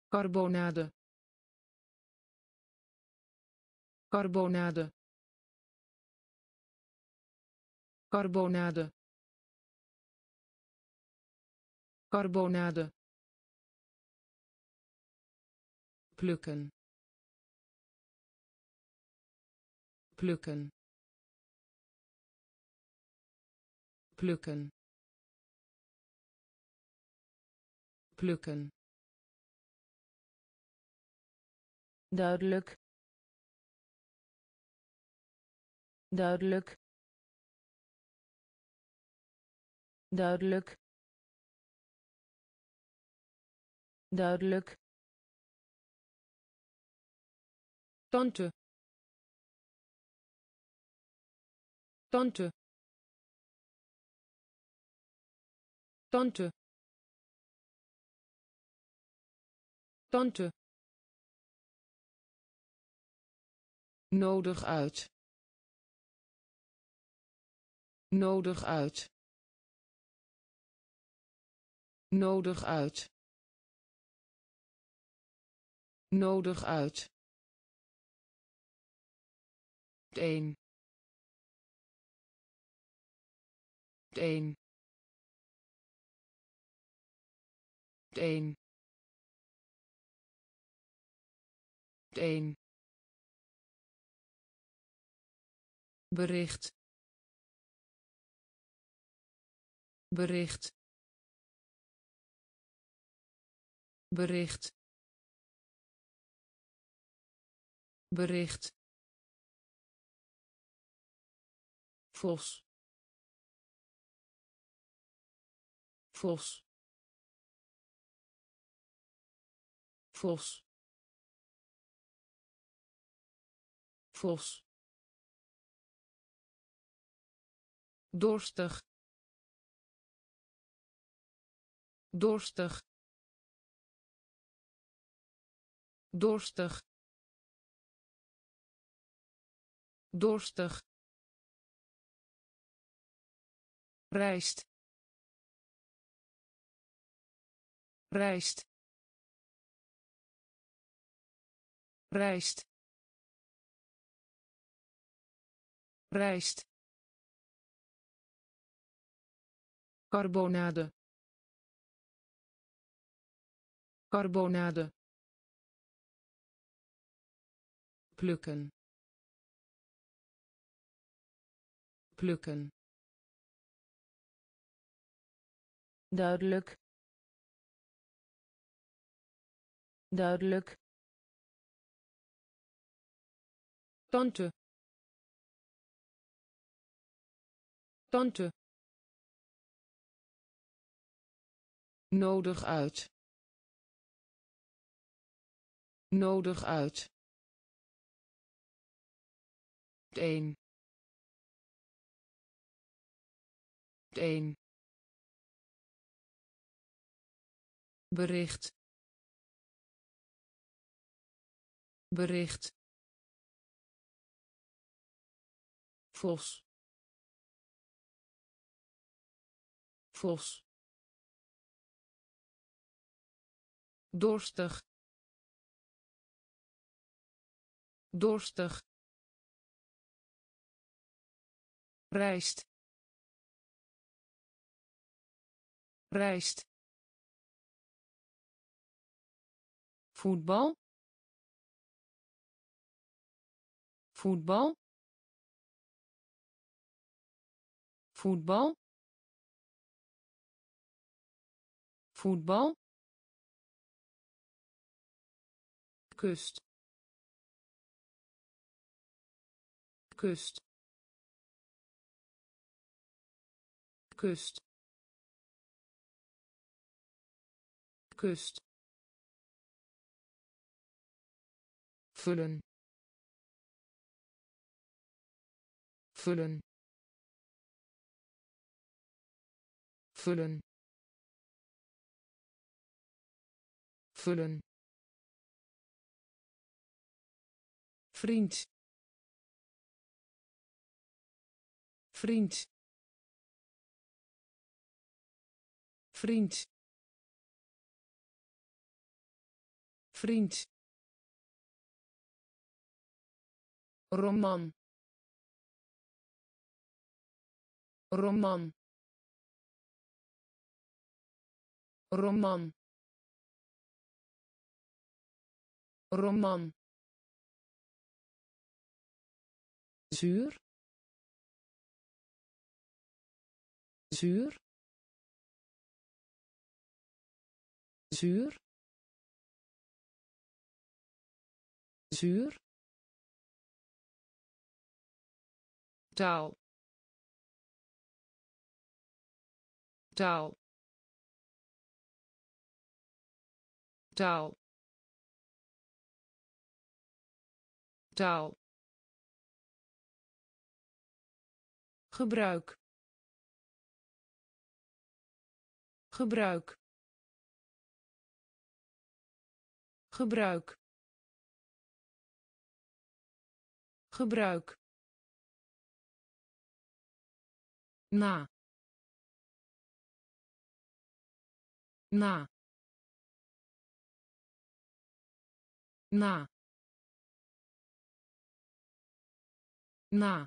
carbonade carbonade carbonade carbonade plukken plukken plukken plukken duidelijk duidelijk duidelijk duidelijk tante tante tante tante nodig uit nodig uit nodig uit nodig uit een een een een bericht bericht bericht bericht vos vos vos vos dorstig dorstig dorstig dorstig rijst rijst rijst rijst carbonade carbonade plukken plukken duidelijk duidelijk tante tante nodig uit nodig uit een een bericht bericht vos vos dorstig dorstig rijst rijst voetbal voetbal voetbal voetbal kust kust kust kust vullen vullen vullen vullen vriend vriend vriend vriend, roman, roman, roman, roman, zuur, zuur, zuur, zuur, taal, taal, taal, taal, gebruik, gebruik, gebruik, gebruik, na, na, na, na,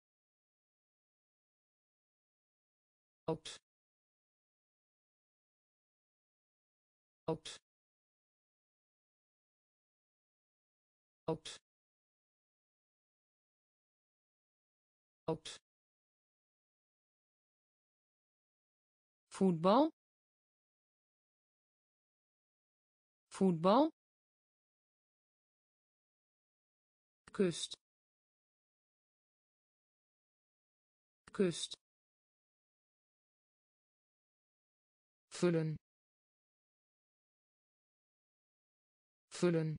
oud, oud, oud, oud, voetbal, voetbal, kust, kust, vullen, vullen,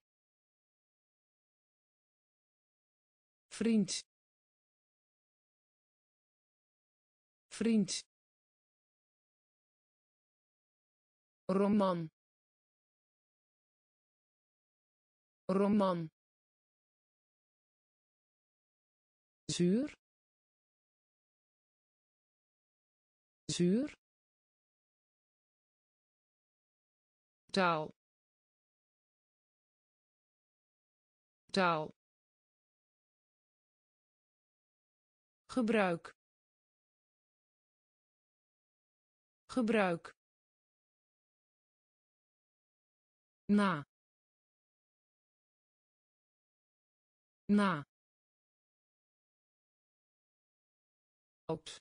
vriend, vriend, roman, roman, zuur, zuur, taal, taal, gebruik, gebruik, na, na, oud,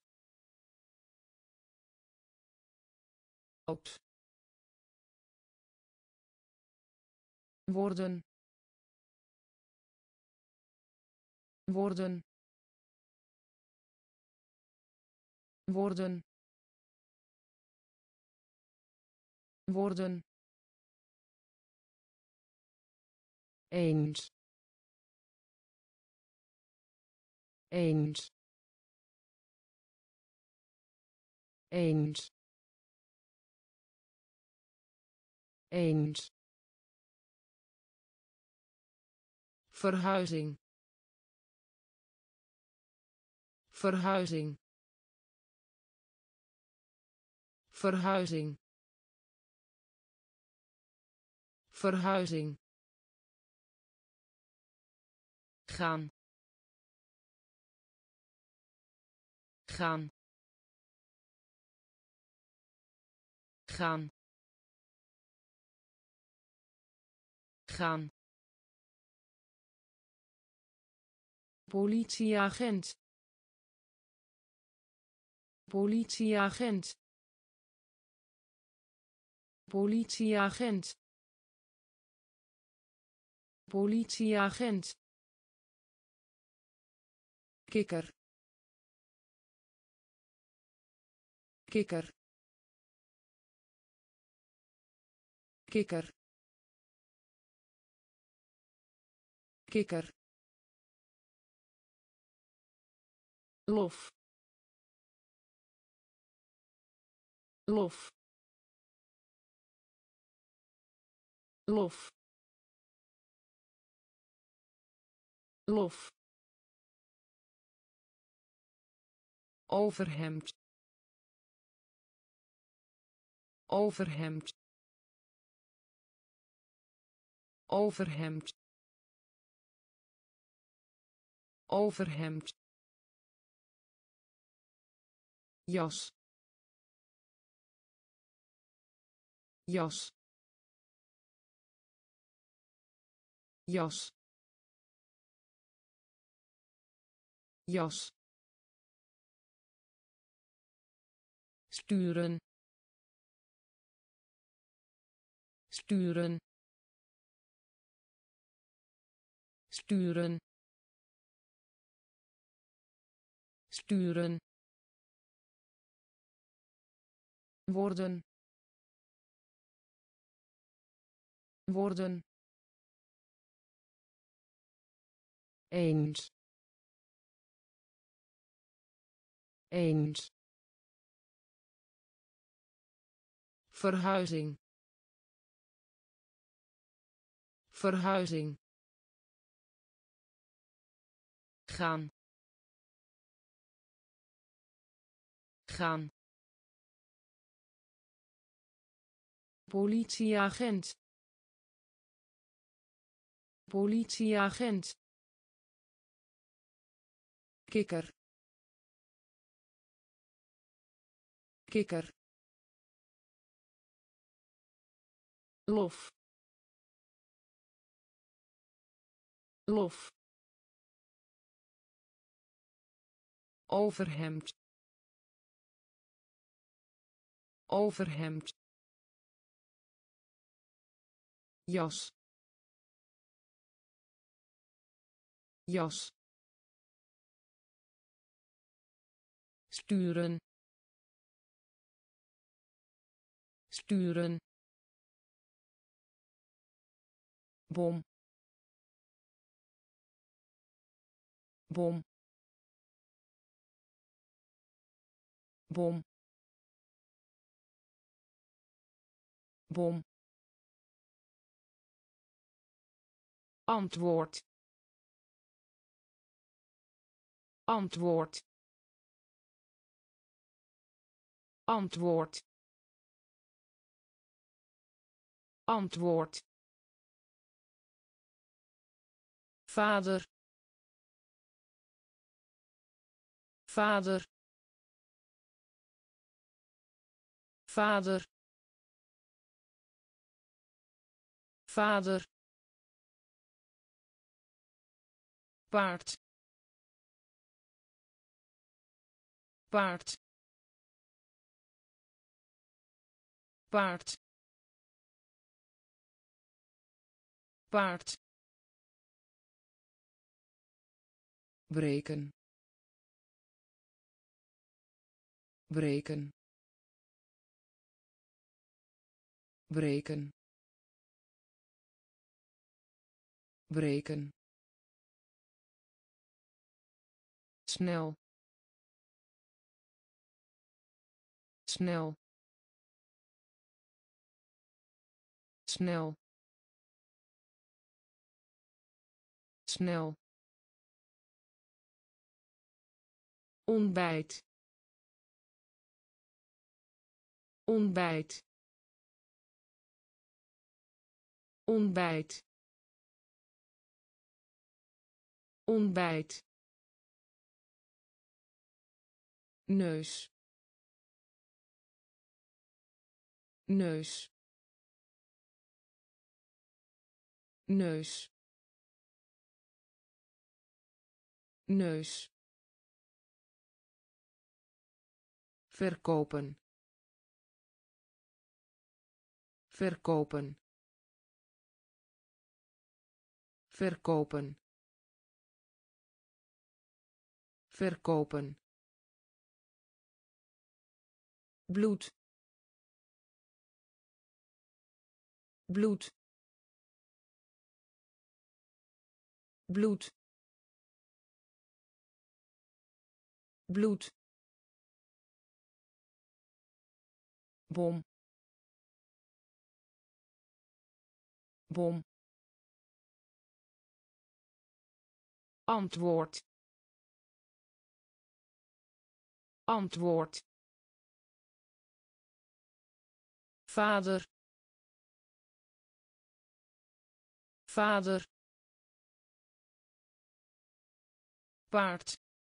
oud, worden, worden, worden, worden, eens, eens, eens, eens, verhuizing, verhuizing, verhuizing, verhuizing, gaan, gaan, gaan, gaan, politieagent, politieagent, politieagent, politieagent, kikker, kikker, kikker, kikker, lof, lof, lof, lof, overhemd, overhemd, overhemd, overhemd, jas, jas, jas, jas, sturen, sturen, sturen, sturen, worden, worden, eens, eens, verhuizing, verhuizing, gaan, gaan, politieagent, politieagent, kikker, kikker, lof, lof, overhemd, overhemd, jas, jas, sturen, sturen, bom, bom, bom, bom, antwoord, antwoord, antwoord, antwoord, vader, vader, vader, vader, paard, paard, paard, paard, breken, breken, breken, breken, snel, snel, snel, snel, ontbijt, ontbijt, ontbijt, ontbijt, neus, neus, neus, neus, verkopen, verkopen, verkopen, verkopen, bloed, bloed, bloed, bloed, bom, bom, antwoord, antwoord, vader, vader, paard,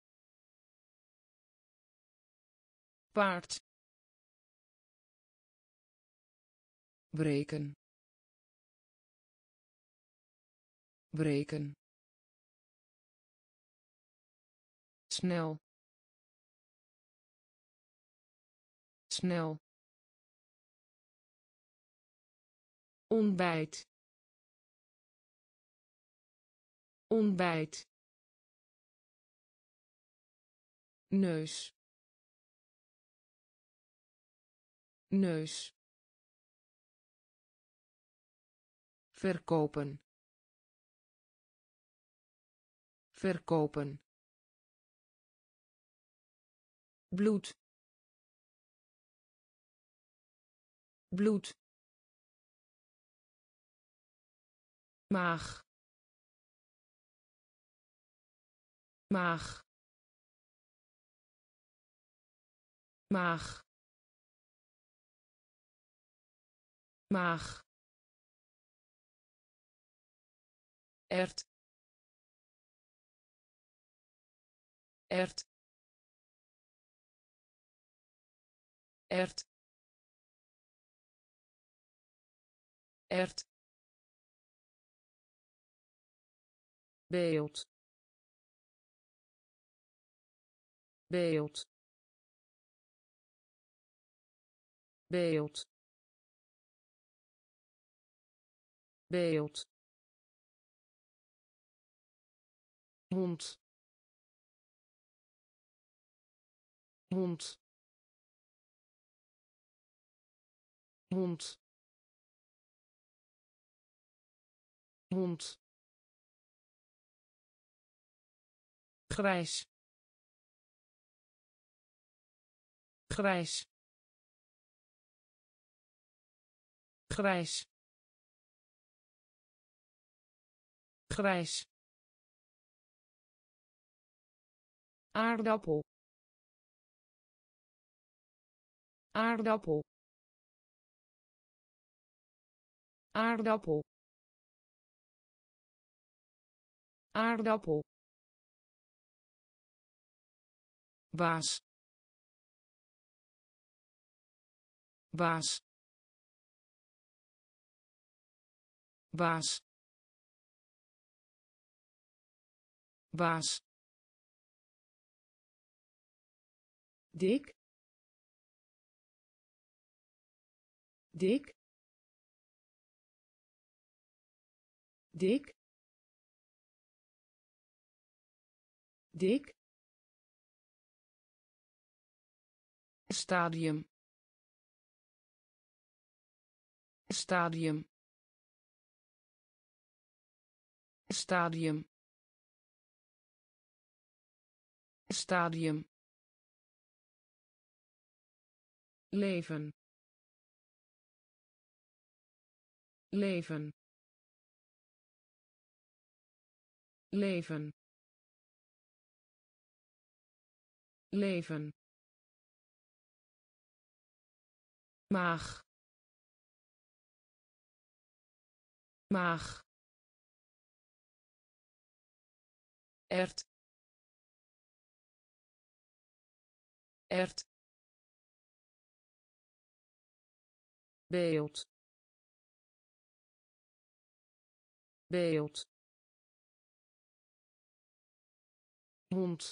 paard, breken, breken, snel, snel, ontbijt, ontbijt, neus, neus, verkopen, verkopen, bloed, bloed, maag, maag, maag, maag, ert, ert, ert, ert, beeld, beeld, beeld, beeld, hond, hond, hond, hond, grijs, grijs, grijs, grijs, aardappel, aardappel, aardappel, aardappel, baas, baas, baas, baas, dik, dik, dik, dik, stadium, stadium, stadium, stadium, leven, leven, leven, leven, maag, maag, ert, ert, beeld, beeld, hond,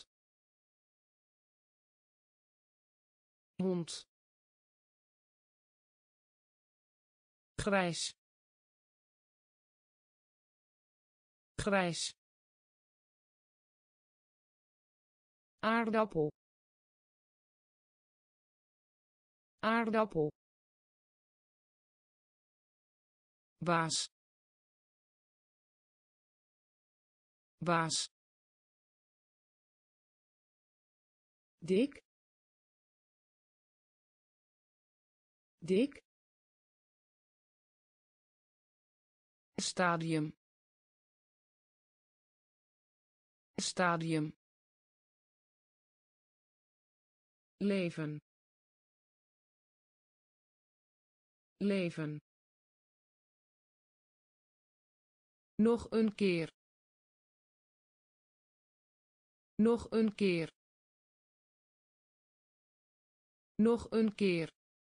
hond, grijs, grijs, aardappel, aardappel, baas, baas, dik, dik, stadium, stadium, leven, leven, Nog een keer. Nog een keer. Nog een keer.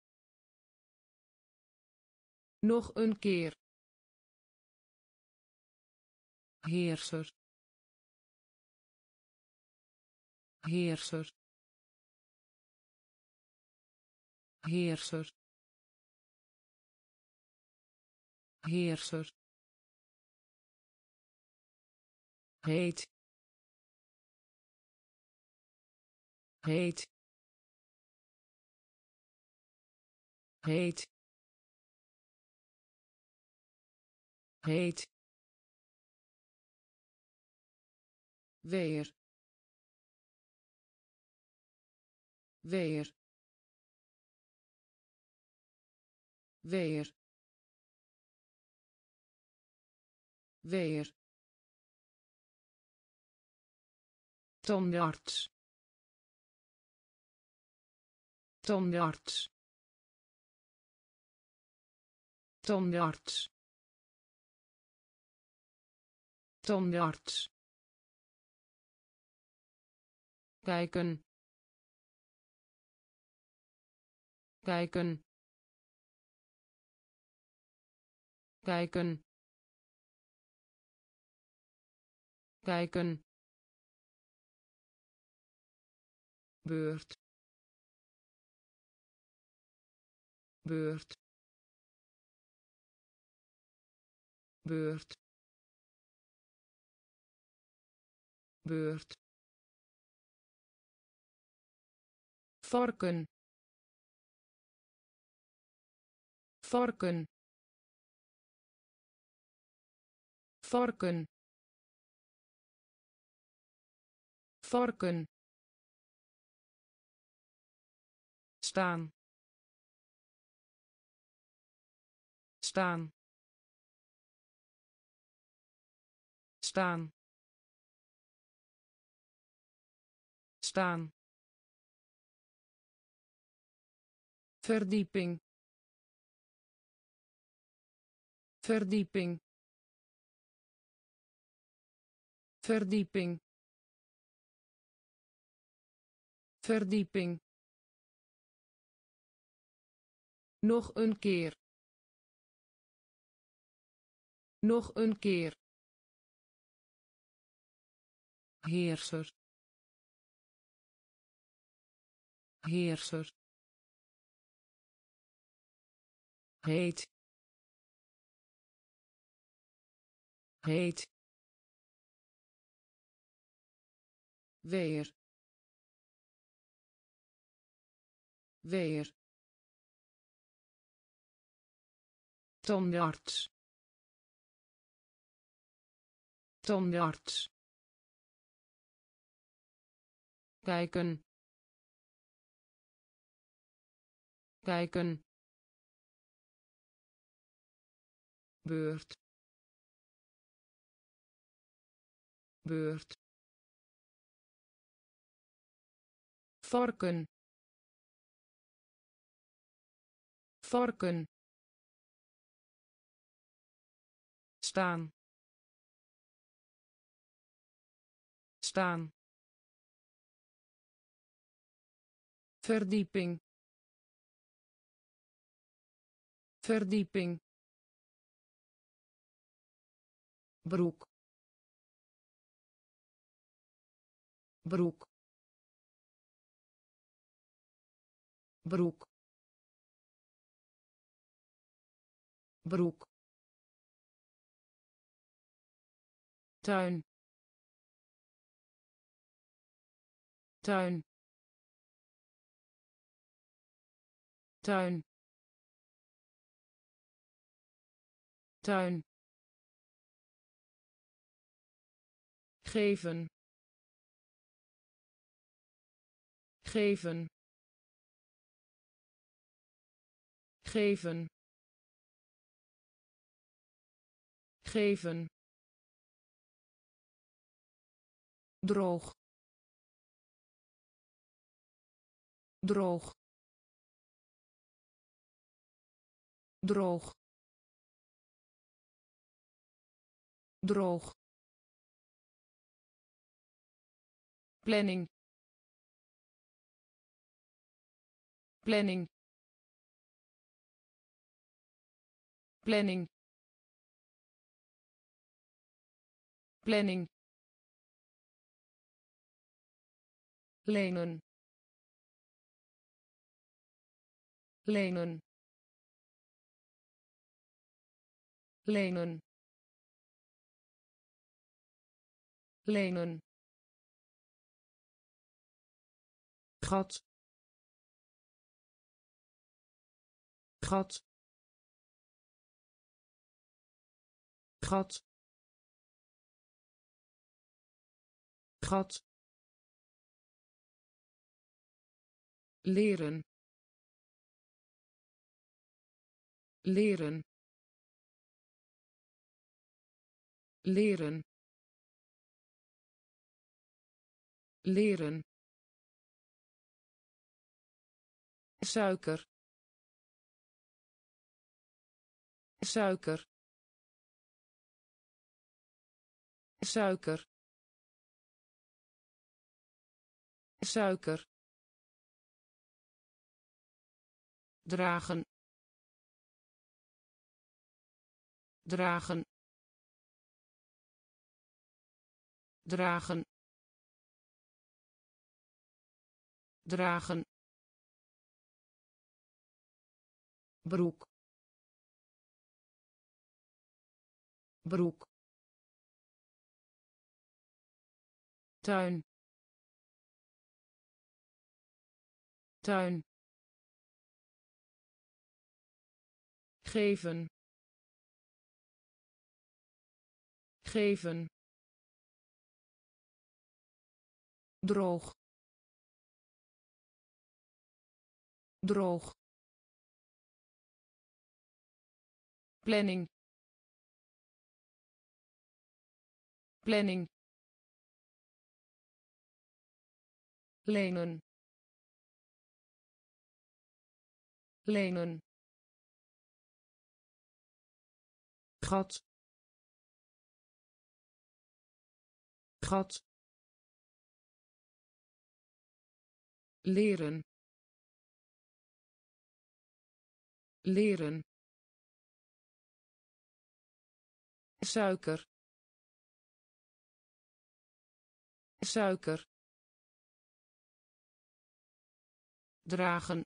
Nog een keer. Heerser. Heerser. Heerser. Heerser. Heet. Heet. Heet. Heet. Weer. Weer. Weer. Weer. Tandarts. Tandarts. Tandarts. Tandarts. Kijken. Kijken. Kijken. Kijken. Beurt. Beurt. Beurt. Beurt. Varken. Varken. Varken. Varken. Staan. Staan. Staan. Staan. Verdieping. Verdieping. Verdieping. Verdieping. Nog een keer. Nog een keer. Heerser. Heerser. Heet. Heet. Weer. Weer. Tandarts. Tandarts. Kijken. Kijken. Beurt. Beurt. Varken. Varken. Staan. Staan. Verdieping. Verdieping. Broek. Broek. Broek. Broek. Tuin. Tuin. Tuin. Tuin. Geven. Geven. Geven. Geven. Droog. Droog. Droog. droog, planning, planning, planning, planning, lenen, lenen, lenen, lenen, gat, gat, gat, gat, leren, leren, leren, leren, suiker, suiker, suiker, suiker, dragen, dragen, dragen, dragen, broek, broek, tuin, tuin, geven, geven, droog, droog, planning, planning, lenen, lenen, gat, gat, leren, leren, suiker, suiker, dragen,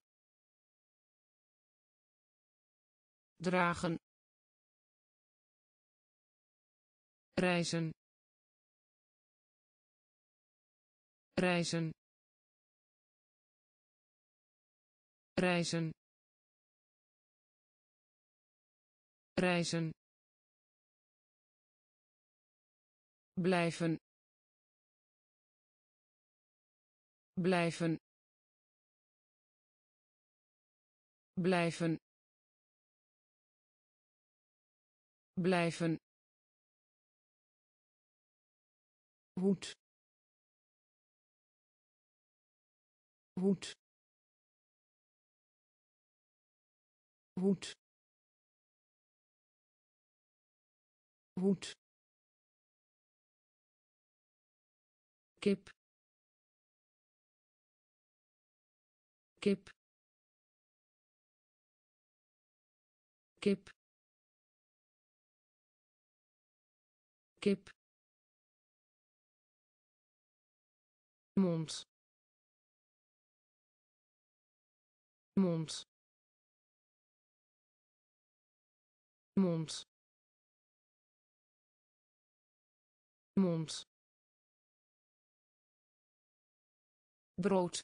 dragen, reizen, reizen, reizen, reizen, blijven, blijven, blijven, blijven, hoed, hoed, hoed, hoed, kip, kip, kip, kip, mond, mond, mond, mond, brood,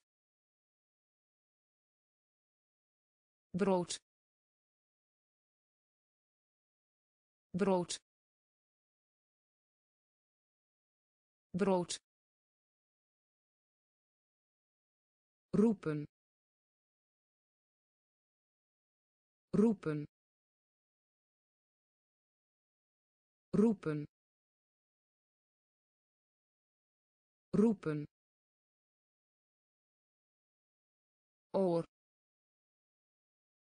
brood, brood, brood, roepen, roepen, roepen, roepen, oor,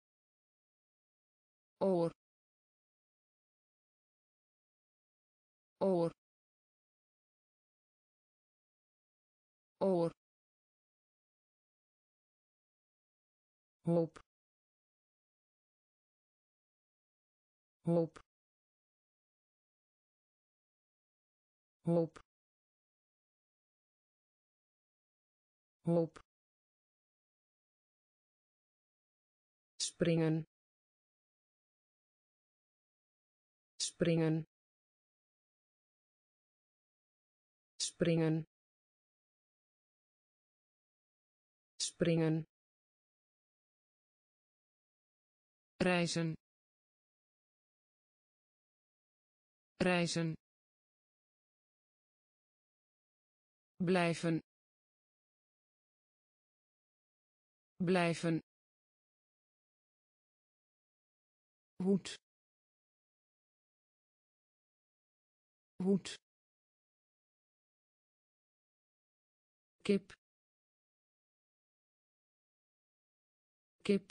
oor, oor, oor, hoop, hoop, hoop, hoop, springen, springen, springen, springen, reizen, reizen, blijven, blijven, hoed, hoed, kip, kip,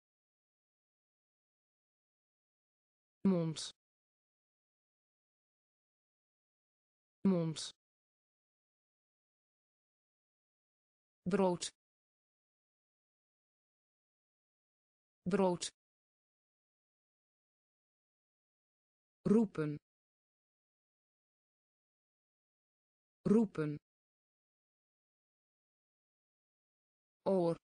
mond, mond, brood, brood, roepen, roepen, oor,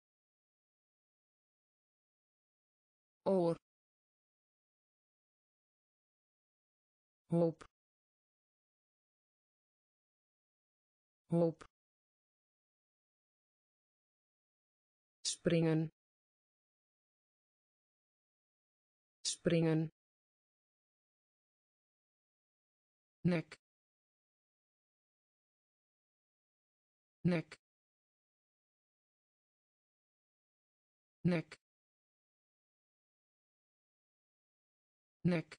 oor, hoop, hoop, springen, springen, nek, nek, nek, nek,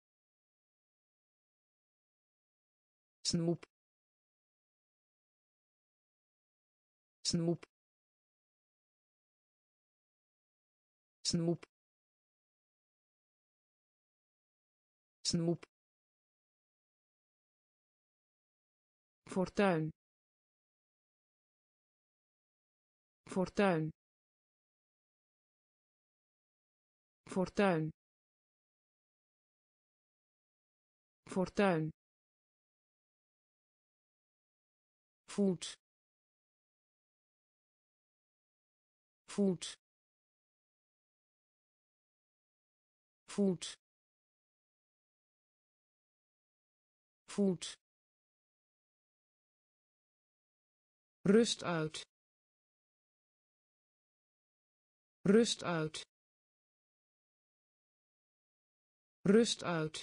snoep, snoep, snoep, snoep, fortuin, fortuin, fortuin, fortuin, voet, voet, voet, voet, rust uit, rust uit, rust uit,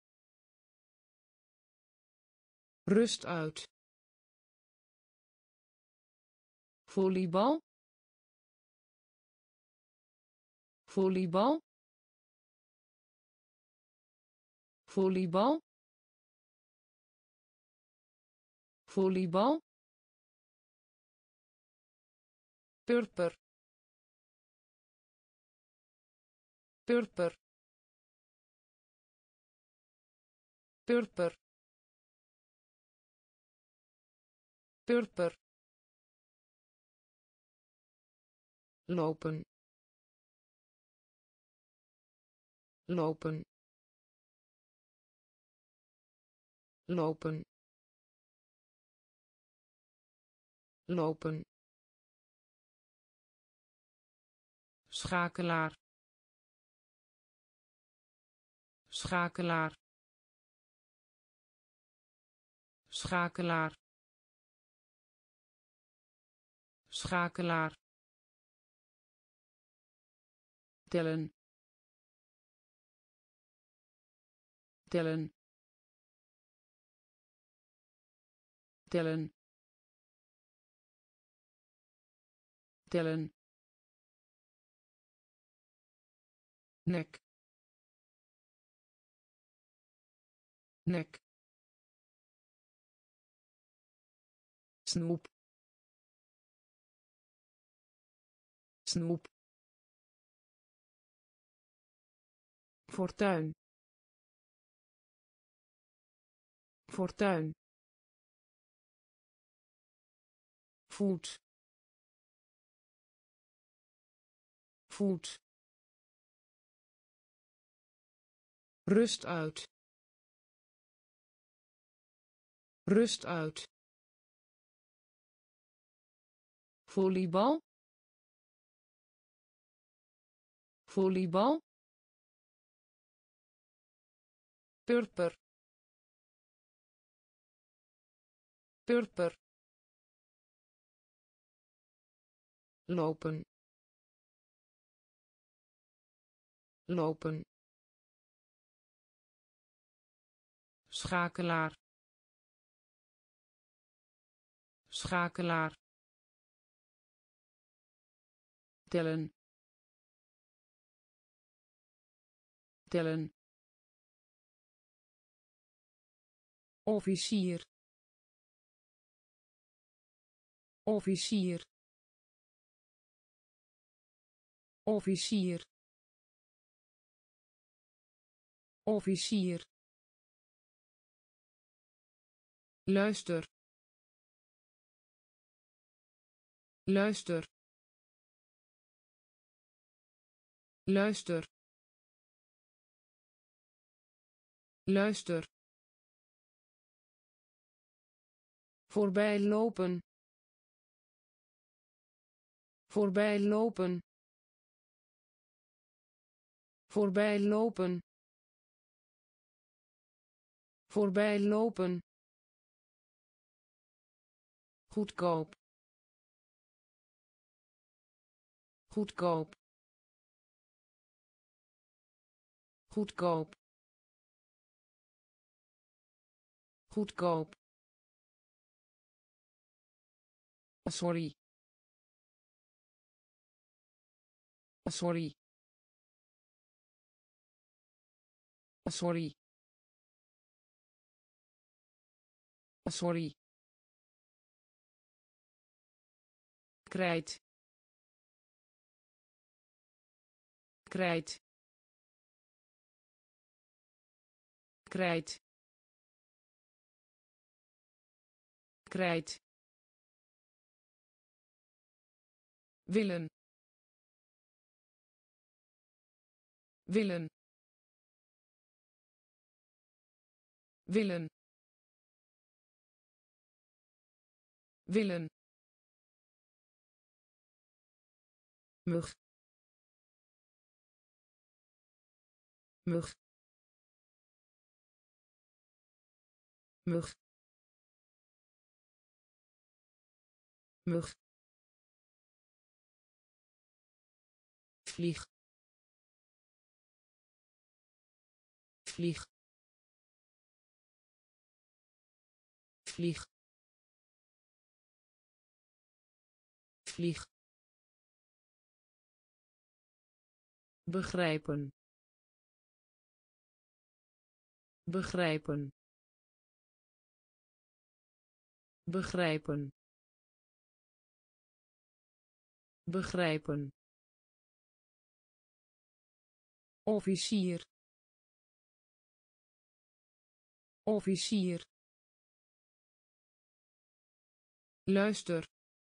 rust uit, volleybal, volleybal, volleybal, volleybal, purper, purper, purper, purper, lopen, lopen, lopen, lopen, schakelaar, schakelaar, schakelaar, schakelaar, tellen, tellen, tellen, tellen, nek, nek, snoep, snoep, fortuin, fortuin, voet, voet, rust uit, rust uit, volleybal, volleybal, purper, purper, lopen, lopen, schakelaar, schakelaar, tellen, tellen, officier, officier, officier, officier, luister, luister, luister, luister, voorbij lopen, voorbij lopen, voorbij lopen, voorbij lopen, goedkoop, goedkoop, goedkoop, goedkoop, sorry, sorry, sorry, sorry, krijt, krijt, krijt, krijt, willen, willen, willen, willen, mug, mug, mug, mug, vlieg, vlieg, vlieg, vlieg, begrijpen, begrijpen, begrijpen, begrijpen, officier, officier, luister,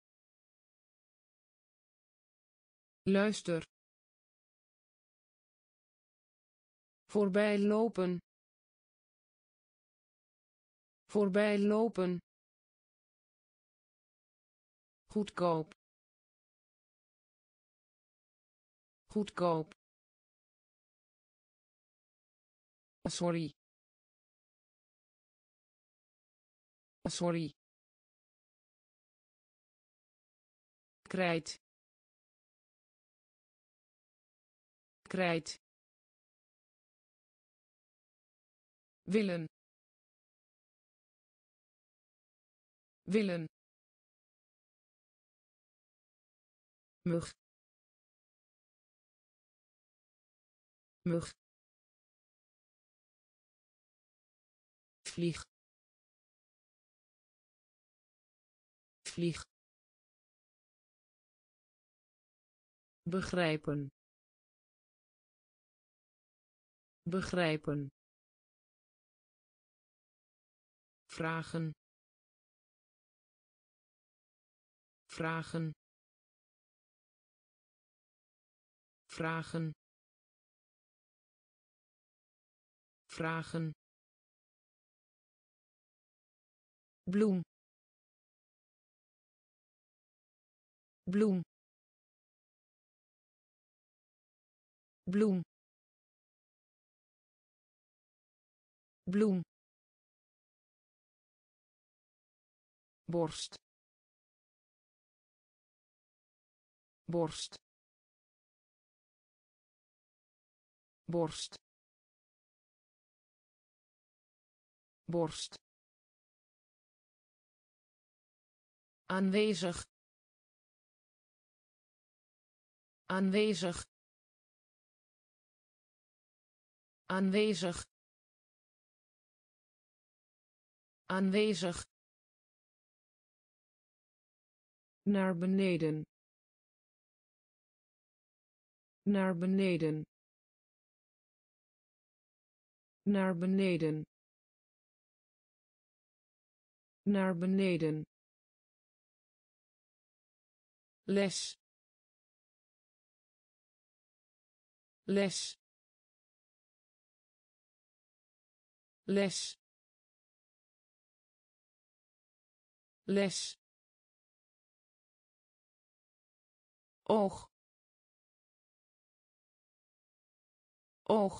luister, voorbij lopen, voorbij lopen, goedkoop, goedkoop, sorry, sorry, krijt, krijt, willen, willen, mug, mug, vlieg, vlieg, begrijpen, begrijpen, vragen vragen vragen vragen bloem bloem bloem bloem borst borst borst borst aanwezig aanwezig aanwezig aanwezig naar beneden naar beneden naar beneden naar beneden les les les les oog oog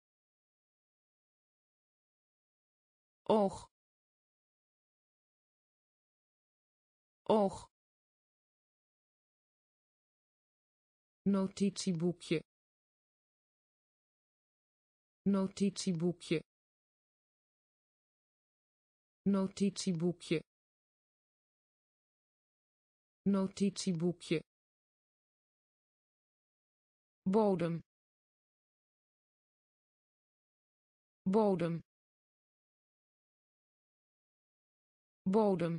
oog oog notitieboekje notitieboekje notitieboekje notitieboekje bodem bodem bodem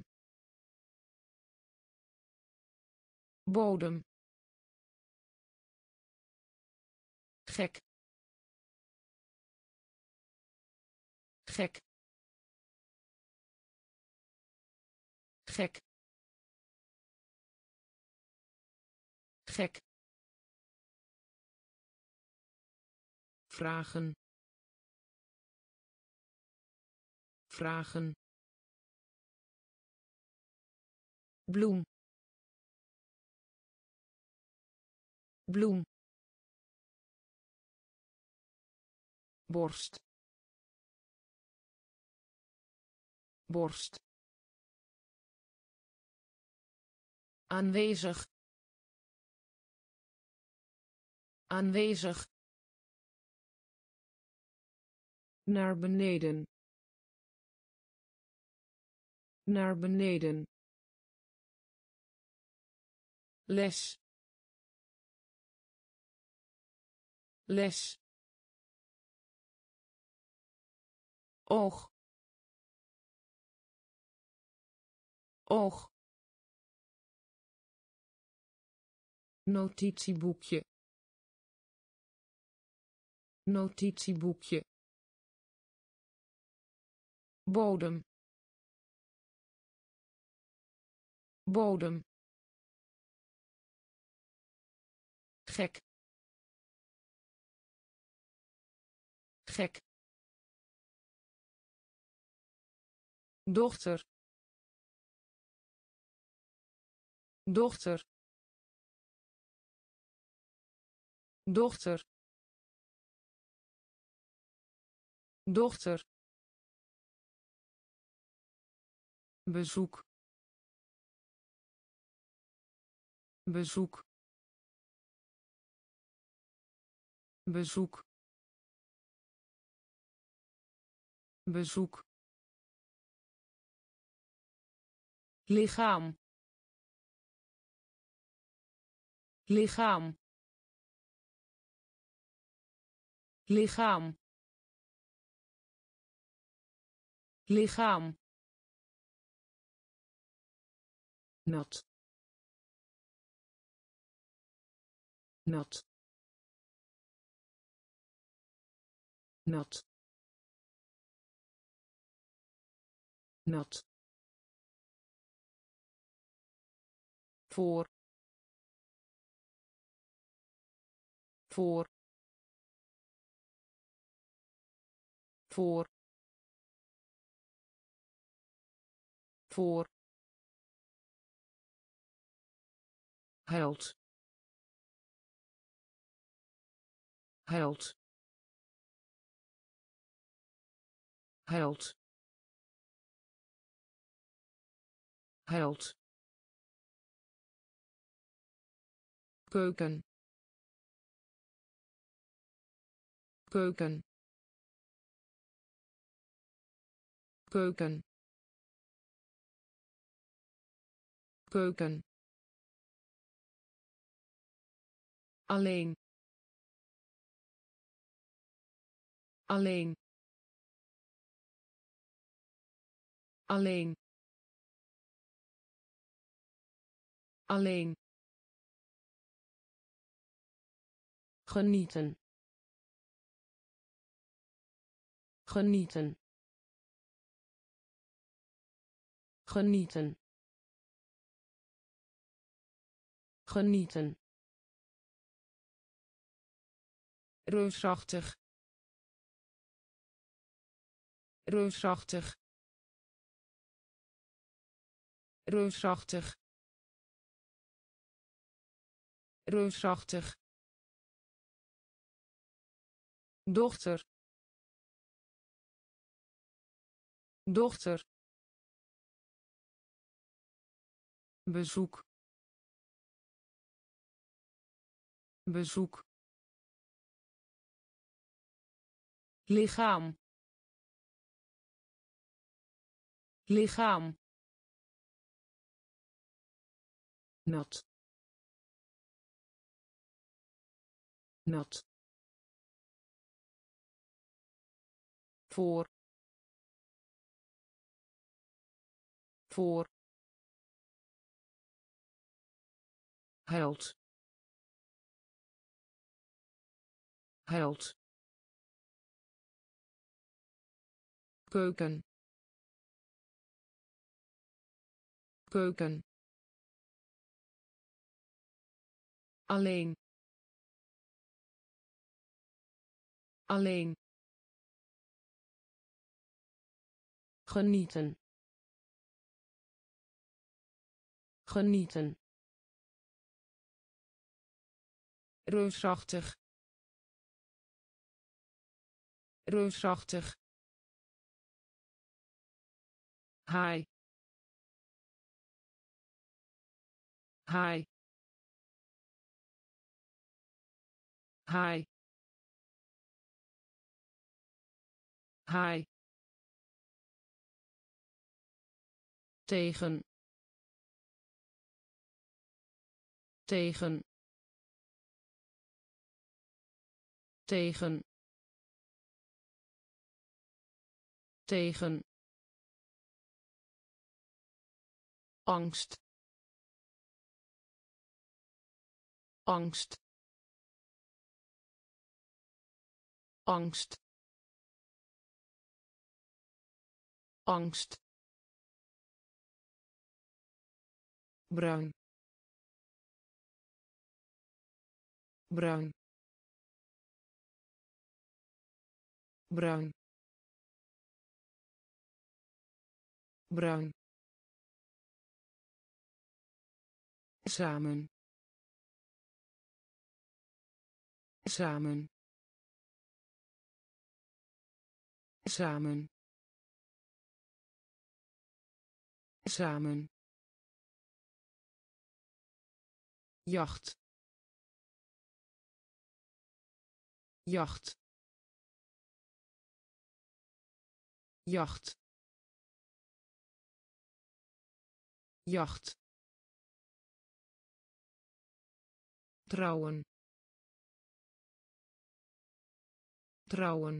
bodem gek gek gek gek vragen vragen bloem bloem borst borst aanwezig aanwezig naar beneden naar beneden les les oog oog notitieboekje notitieboekje bodem bodem gek gek dochter dochter dochter dochter bezoek bezoek bezoek bezoek lichaam lichaam lichaam lichaam nat nat nat nat, voor, voor, voor, voor, held, held, held, held, keuken, keuken, keuken, keuken, alleen, alleen, alleen, alleen, genieten, genieten, genieten, genieten, reusachtig, reusachtig, reusachtig, reusachtig, dochter, dochter, bezoek, bezoek, lichaam, lichaam, nat, nat, voor, voor, held, held, keuken, keuken, alleen, alleen, genieten, genieten, reusachtig, reusachtig, haai, haai, haai, haai, tegen, tegen, tegen, tegen, angst, angst, angst, angst, bruin, bruin, bruin, bruin, samen, samen, samen, samen, jacht, jacht, jacht, jacht, trouwen, trouwen,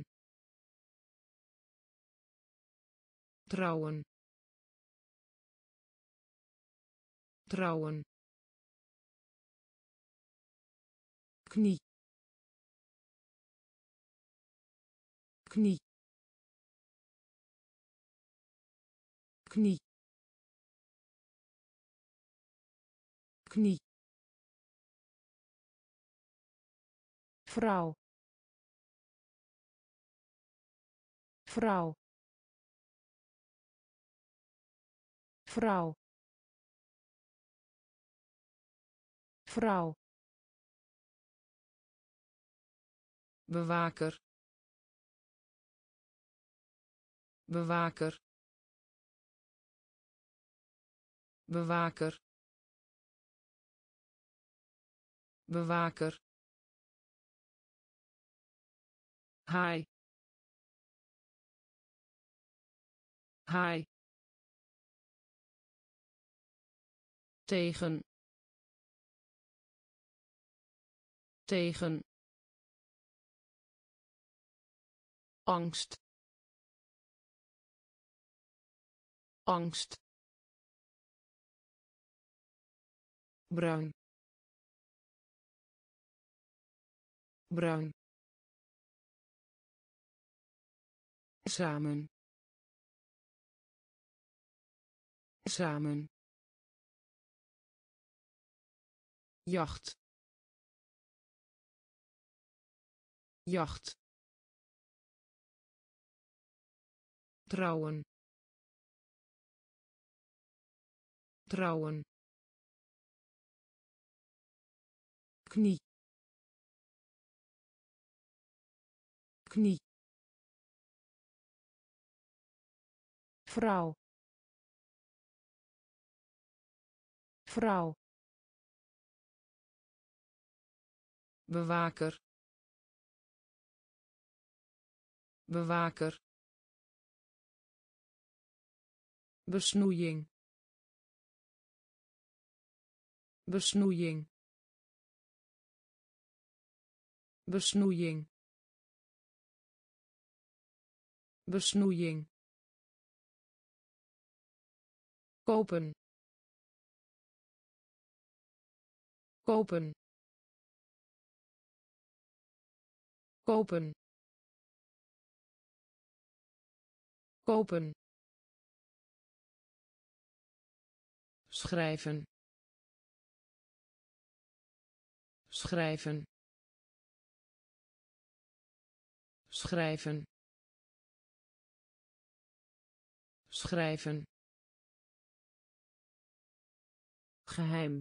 trouwen, trouwen, knie, knie, knie knie vrouw vrouw vrouw vrouw bewaker bewaker bewaker bewaker haai haai tegen tegen angst angst bruin bruin samen samen jacht jacht trouwen trouwen knie knie vrouw vrouw bewaker bewaker besnoeiing besnoeiing besnoeiing besnoeiing kopen kopen kopen kopen schrijven schrijven schrijven schrijven geheim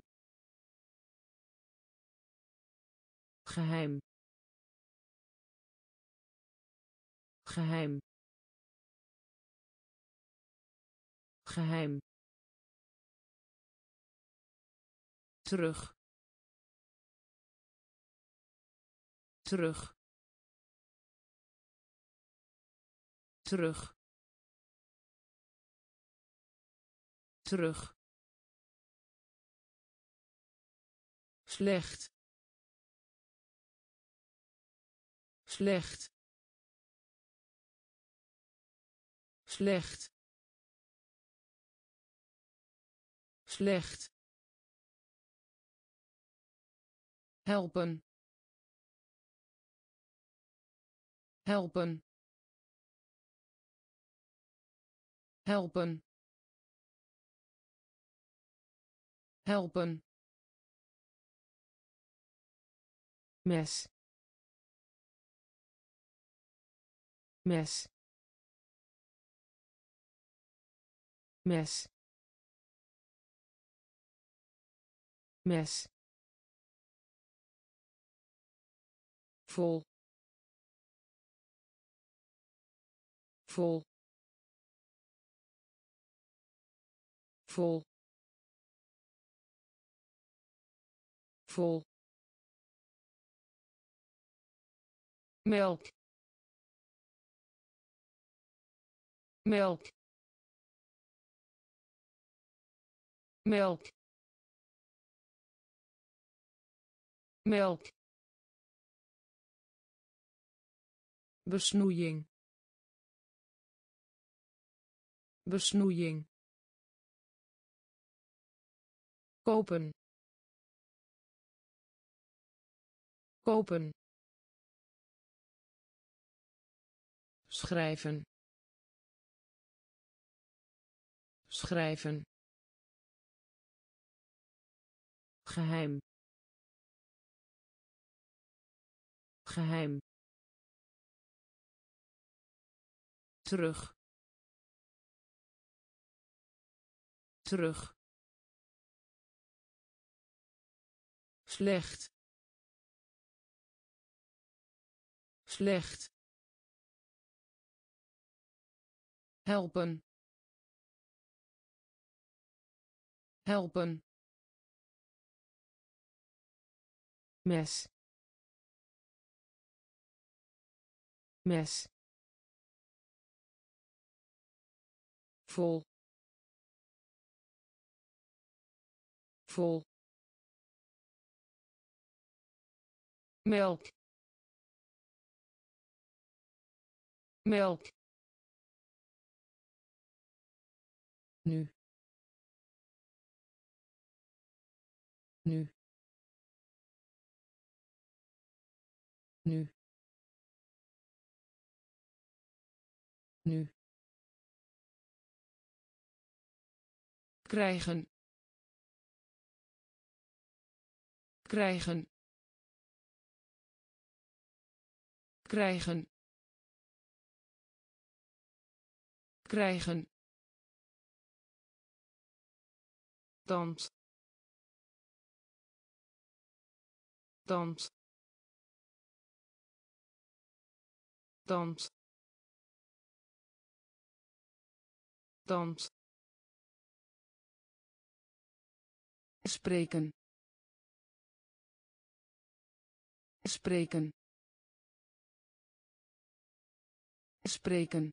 geheim geheim geheim terug terug terug terug slecht slecht slecht slecht helpen helpen helpen helpen mes mes mes mes vol vol vol vol melk melk melk melk besnoeiing besnoeiing kopen kopen schrijven schrijven, geheim, geheim, terug, terug, slecht, slecht, helpen, helpen, mes, mes, vol, vol, melk, melk, nu, nu, nu, nu, krijgen, krijgen, krijgen, krijgen, tand, tand, tand, tand, spreken, spreken, spreken,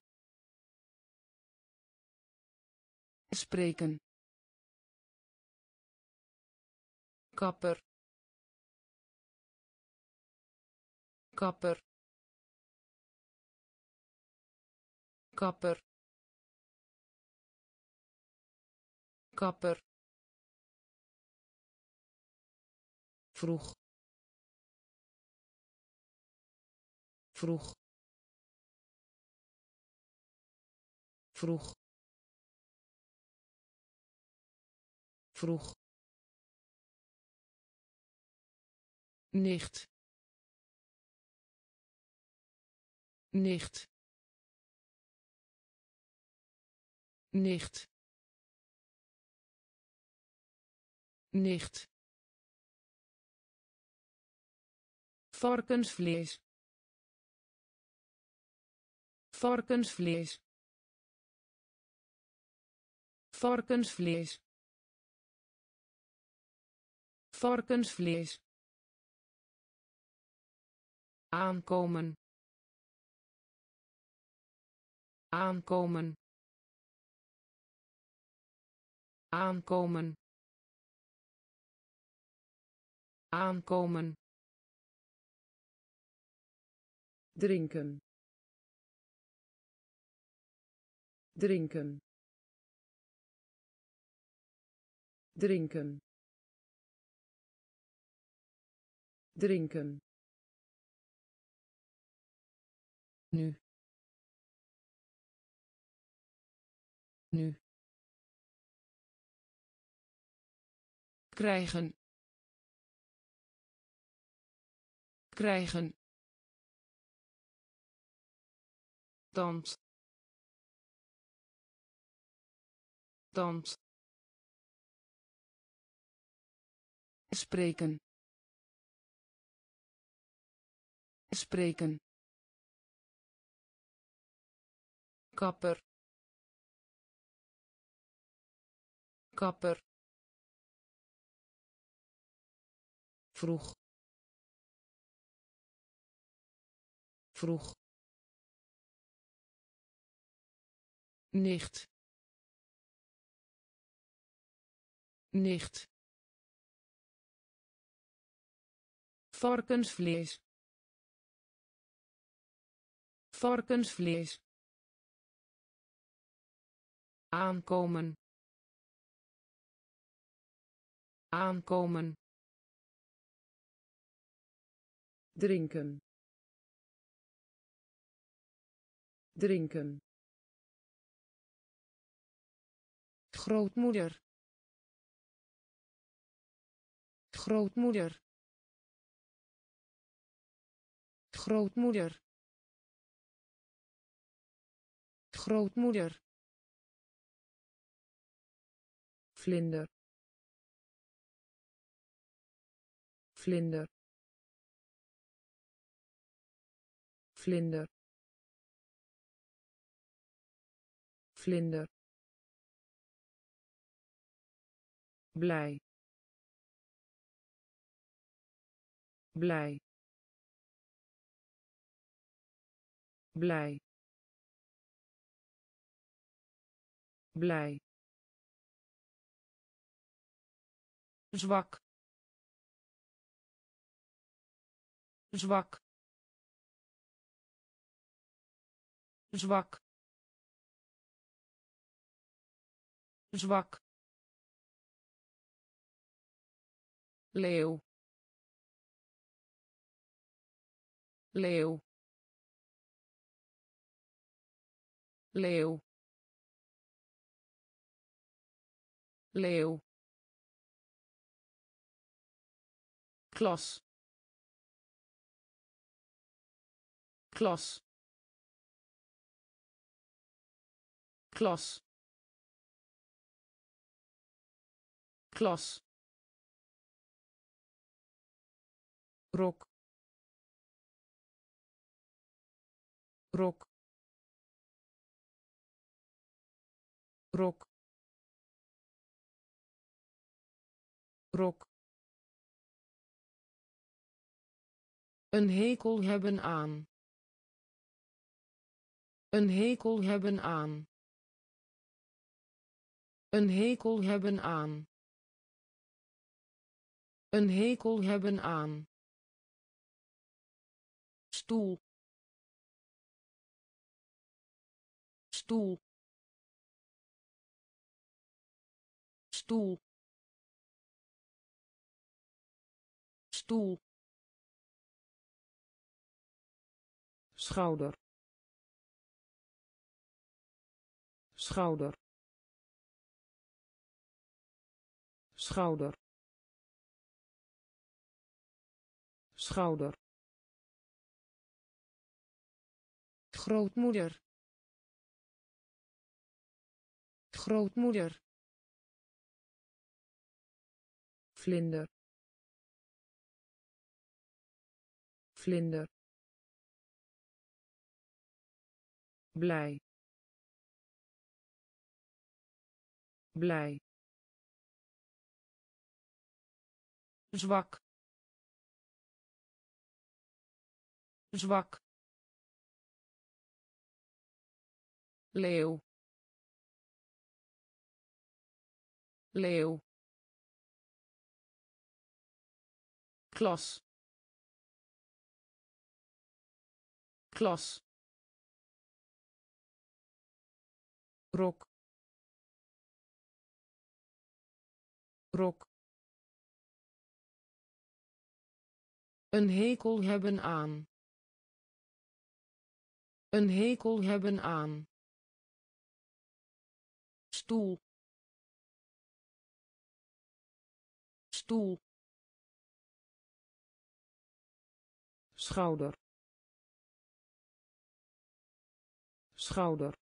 spreken, kapper, kapper, kapper, kapper, vroeg, vroeg, vroeg, vroeg, nicht, nicht, nicht, nicht, varkensvlees, varkensvlees, varkensvlees, varkensvlees, aankomen, aankomen, aankomen, aankomen, drinken, drinken, drinken, drinken, nu, nu, krijgen, krijgen, tand, tand, spreken, spreken, kapper, kapper, vroeg, vroeg, nicht, nicht, varkensvlees, varkensvlees, aankomen, aankomen, drinken, drinken, grootmoeder grootmoeder grootmoeder grootmoeder vlinder vlinder vlinder vlinder blij blij blij blij zwak zwak zwak zwak leeuw leeuw leeuw leeuw klas klas klas klas rok rok rok rok een hekel hebben aan een hekel hebben aan een hekel hebben aan een hekel hebben aan stoel stoel stoel stoel schouder schouder schouder schouder grootmoeder grootmoeder vlinder vlinder blij blij zwak zwak leeuw leeuw klas klas rok rok een hekel hebben aan een hekel hebben aan stoel stoel schouder schouder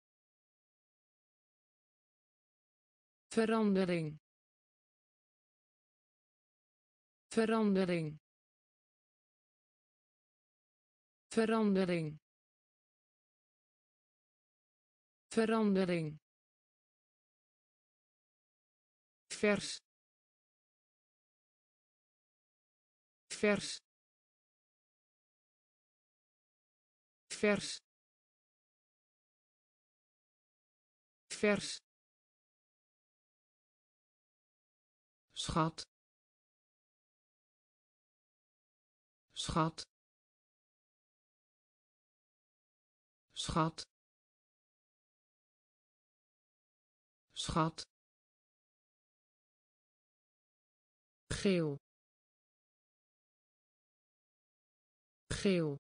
verandering verandering verandering verandering vers vers vers vers schat schat schat schat geel geel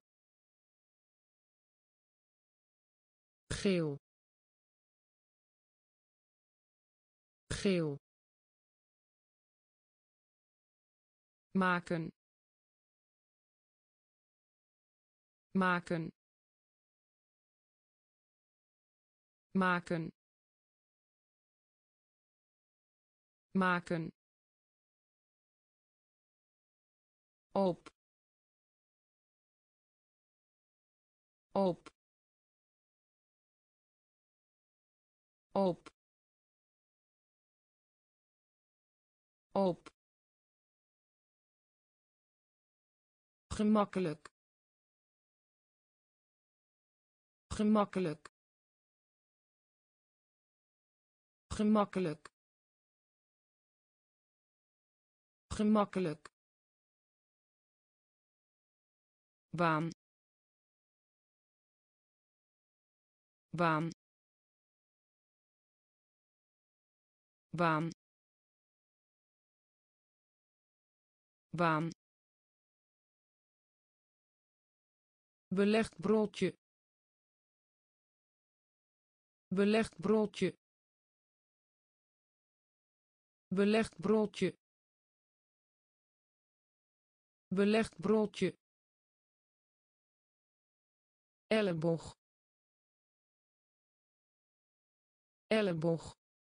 geel geel maken maken maken maken op op op op gemakkelijk gemakkelijk gemakkelijk gemakkelijk baan baan baan baan belegd broodje belegd broodje belegd broodje belegd broodje elleboog elleboog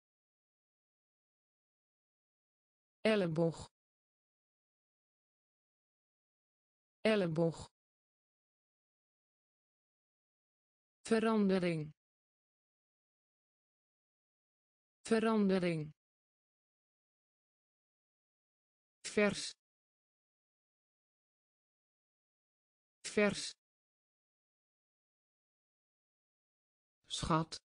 elleboog elleboog verandering verandering vers vers schat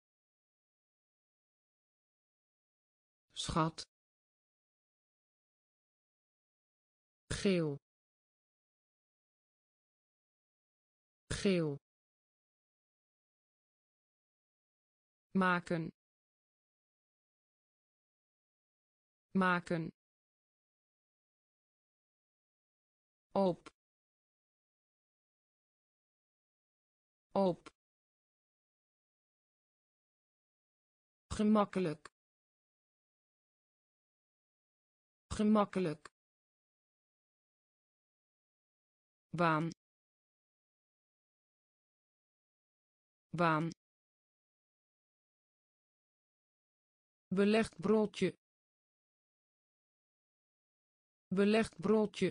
schat geel geel maken maken op op gemakkelijk gemakkelijk baan baan belegd broodje belegd broodje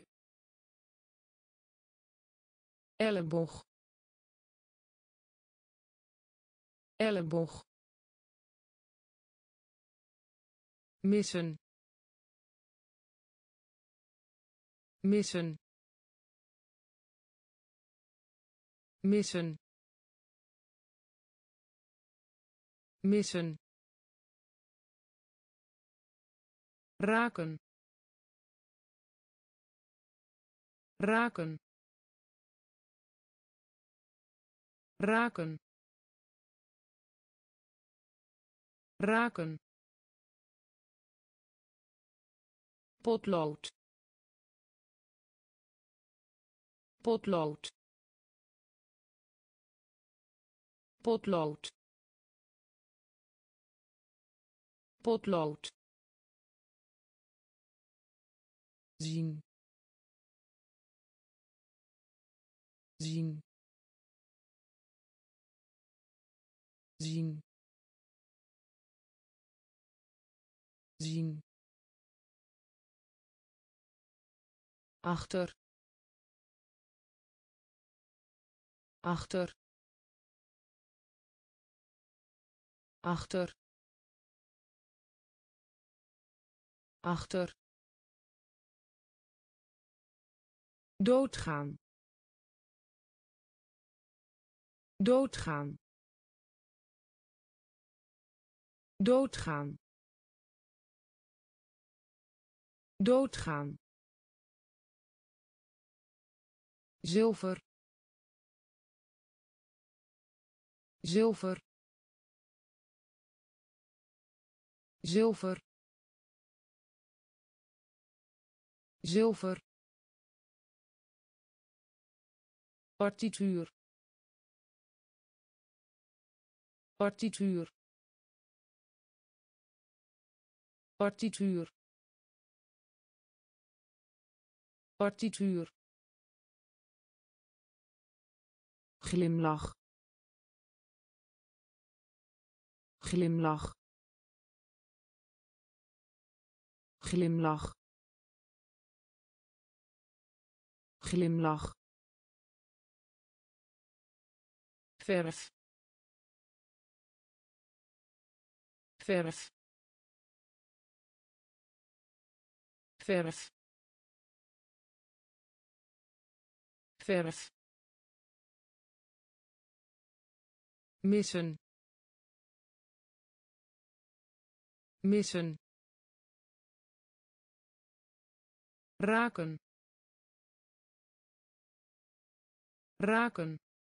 elleboog elleboog missen missen missen missen raken raken raken raken potlood potlood potlood potlood zien zien zien zien achter achter achter achter doodgaan doodgaan doodgaan doodgaan zilver zilver zilver zilver partituur partituur partituur partituur glimlach glimlach glimlach glimlach verf verf verf verf missen missen raken raken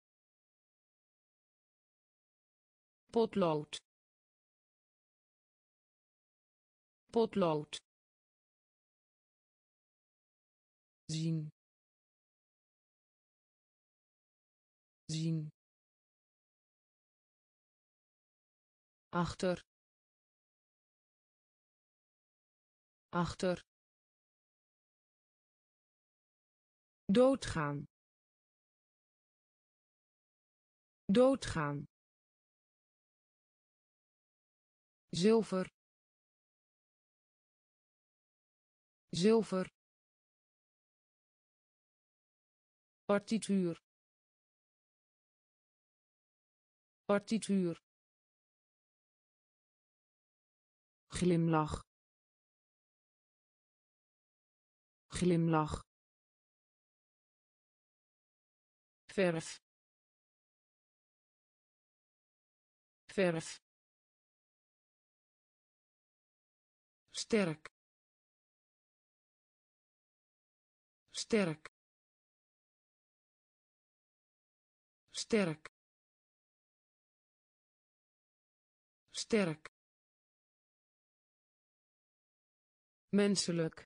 potlood potlood zien zien achter achter doodgaan doodgaan zilver zilver partituur partituur glimlach glimlach verf verf sterk sterk sterk sterk menselijk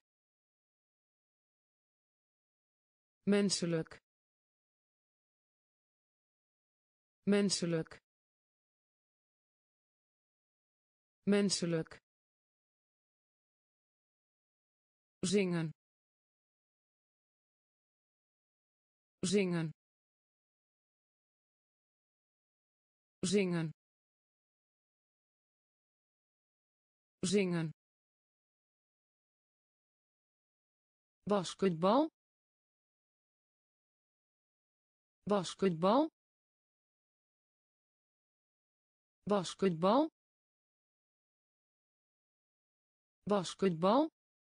menselijk menselijk menselijk zingen zingen zingen zingen basketbal basketbal basketbal basketbal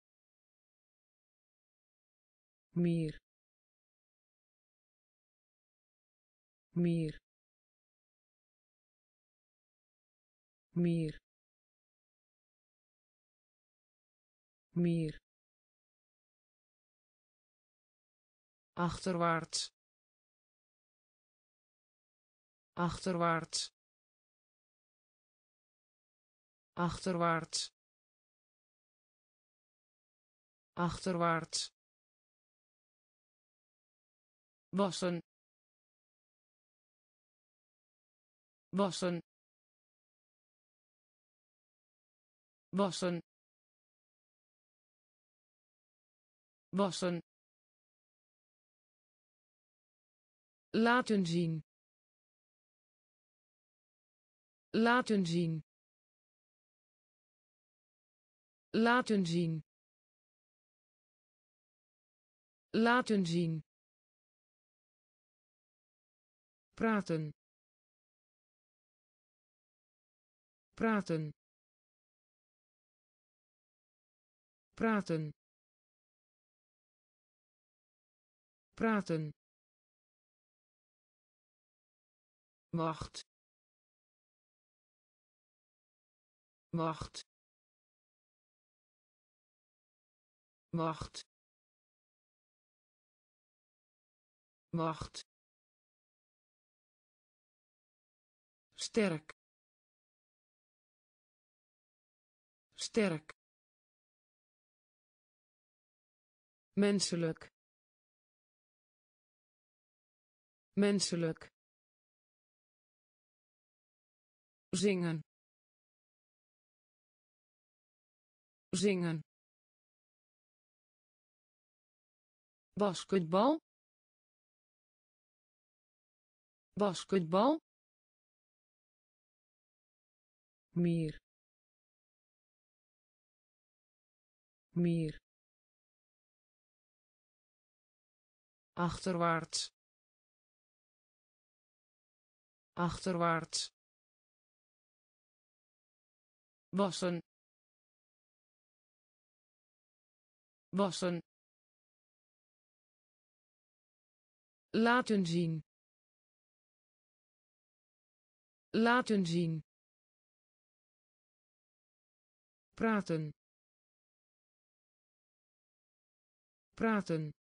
meer meer meer meer achterwaarts achterwaarts achterwaarts achterwaarts wassen wassen wassen wassen laten zien laten zien laten zien laten zien praten praten praten praten wacht wacht wacht wacht sterk sterk menselijk menselijk zingen zingen, basketbal, basketbal, meer, meer, achterwaarts, achterwaarts, wassen, wassen, laten zien, laten zien, praten, praten,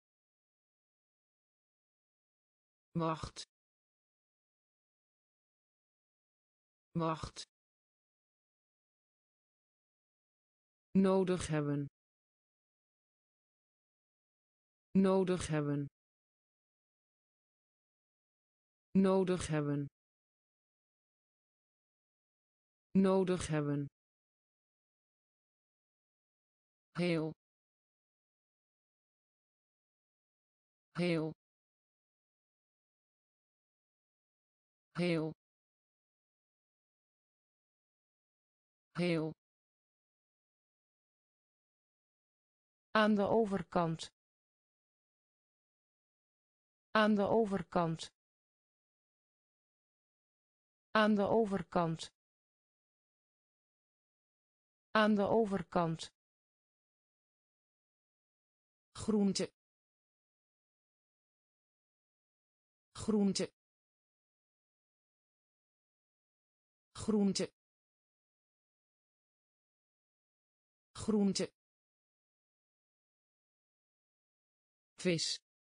wacht, wacht, nodig hebben, nodig hebben, nodig hebben, nodig hebben, heel, heel, heel, heel, aan de overkant, aan de overkant, aan de overkant, aan de overkant, groente, groente, groente, groente, vis,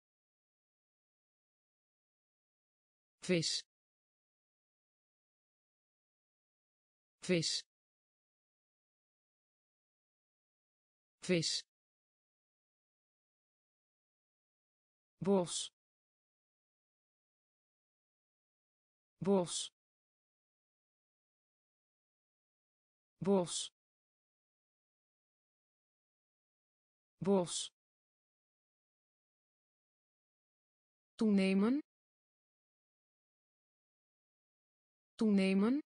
vis, vis, vis, bos, bos, bos, bos, toenemen, toenemen,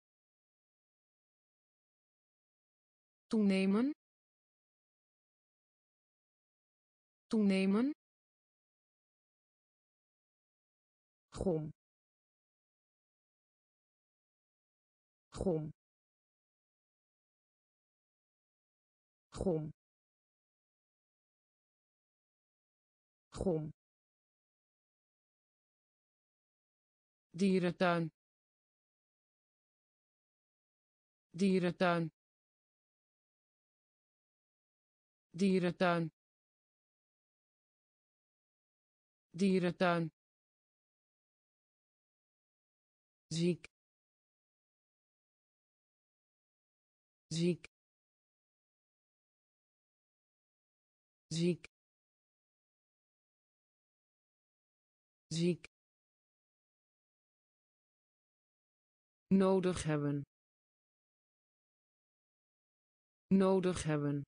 toenemen, toenemen, gom, gom, gom, gom, dierentuin, dierentuin, dierentuin, dierentuin, ziek, ziek, ziek, ziek, nodig hebben, nodig hebben,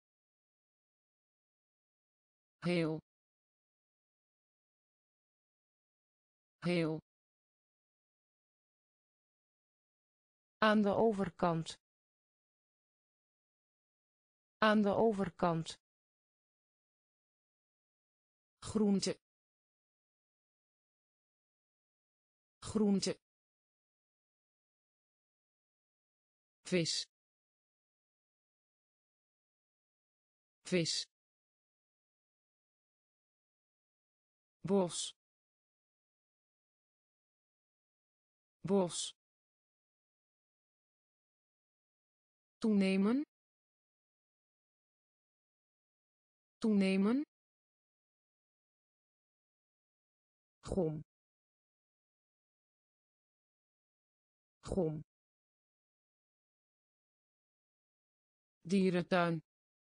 heel, heel, aan de overkant, aan de overkant, groente, groente, vis, vis, bos, bos, toenemen, toenemen, gom, gom, dierentuin,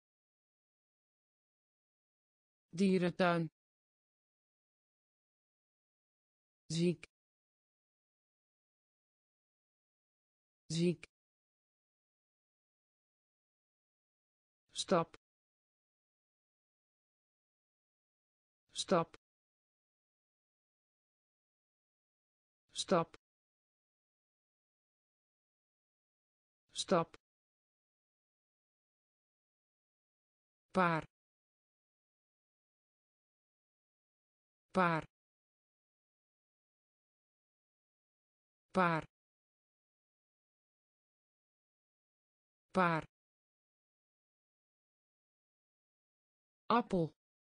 dierentuin, ziek, ziek, stap stap stap stap paar paar paar paar appel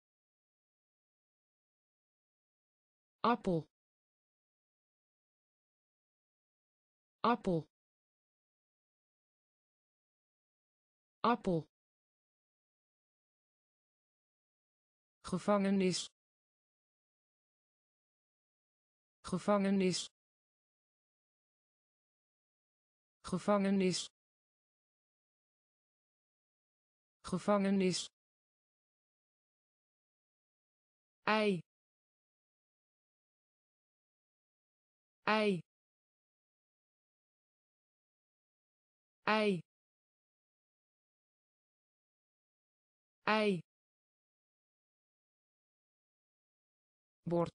appel appel appel gevangenis gevangenis gevangenis gevangenis ei ei ei ei bord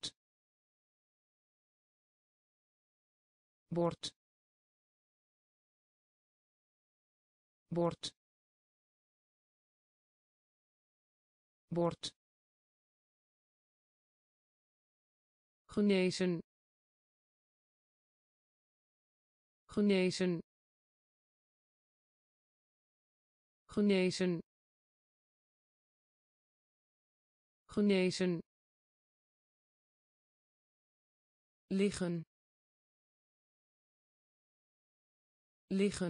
bord bord bord genezen genezen genezen genezen liggen liggen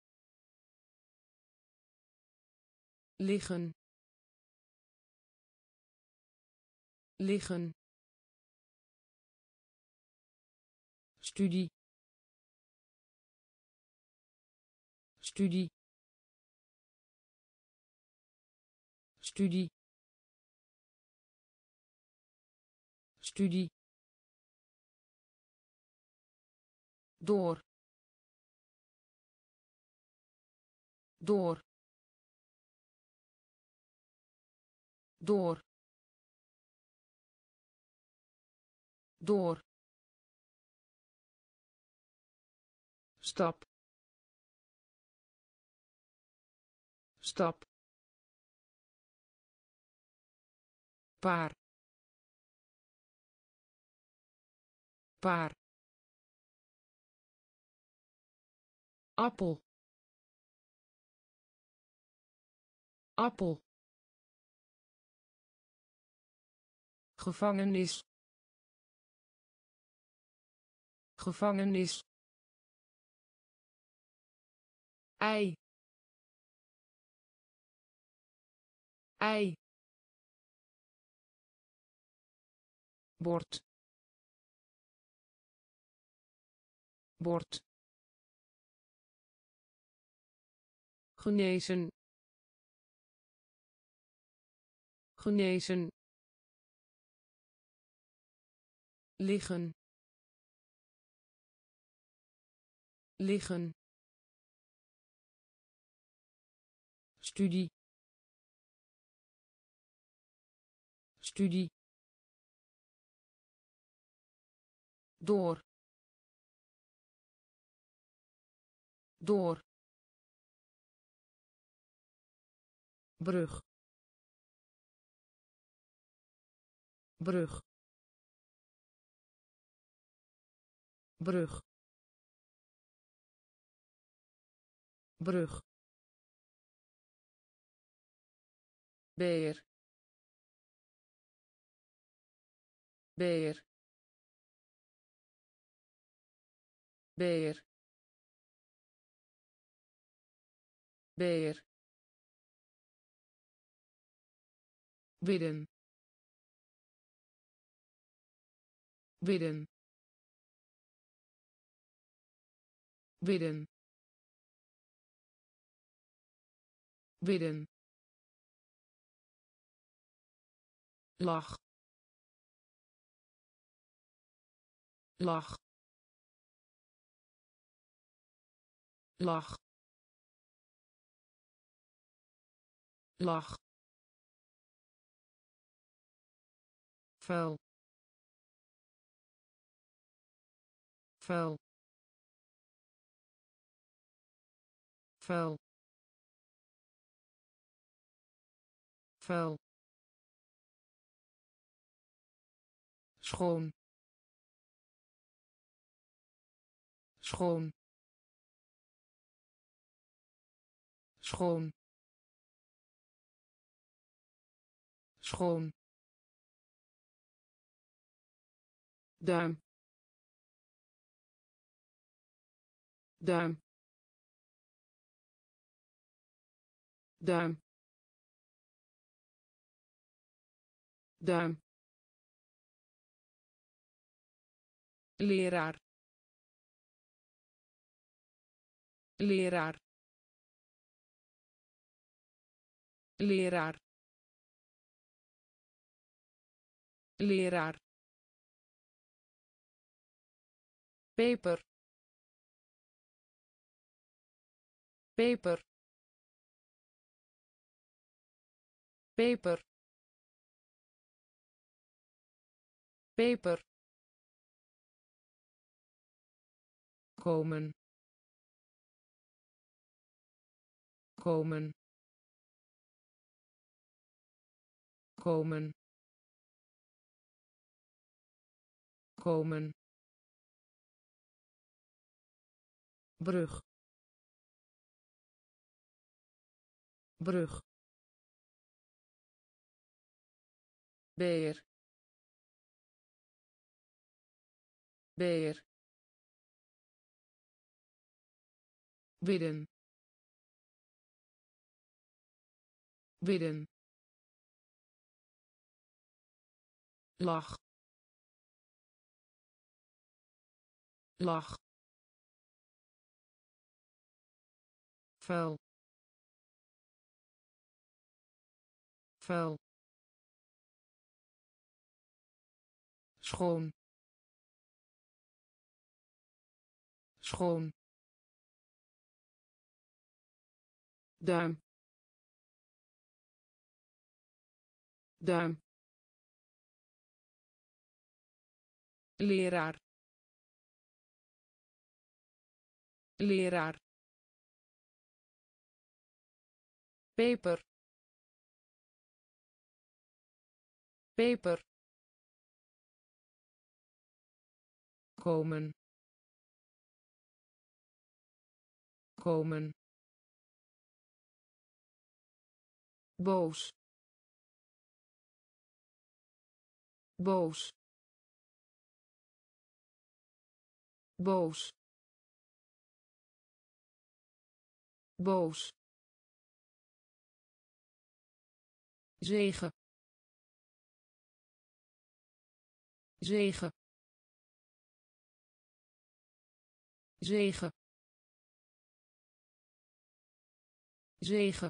liggen liggen studie studie studie studie door door door door stap stap paar paar appel appel gevangenis gevangenis ei ei bord bord genezen genezen liggen liggen studie studie door door brug brug brug brug beer beer beer beer bidden bidden bidden bidden lach lach lach lach, vuil, vuil, vuil, vuil, schoon, schoon, schoon, schoon, duim, duim, duim, duim, leraar, leraar, leraar, leraar, peper, peper, peper, peper, komen, komen, komen, komen, brug, brug, beer, beer, bidden, bidden, lach, lach, vuil, vuil, schoon, schoon, duim, duim, leraar, leraar, peper, peper, komen, komen, boos, boos, boos, boos, zegen, zegen, zegen, zegen,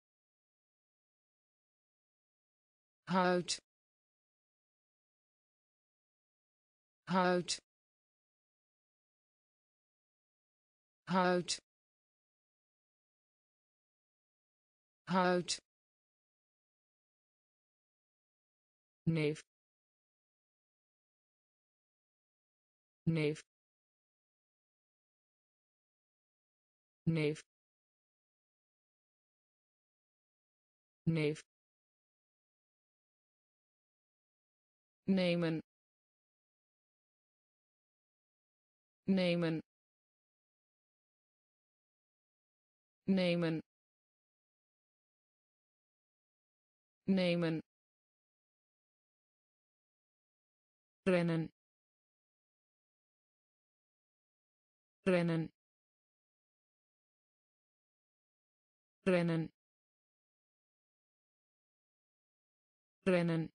huid, huid, huid, huid, neef, neef, neef, neef, nemen, nemen, nemen, nemen, rennen, rennen, rennen, rennen,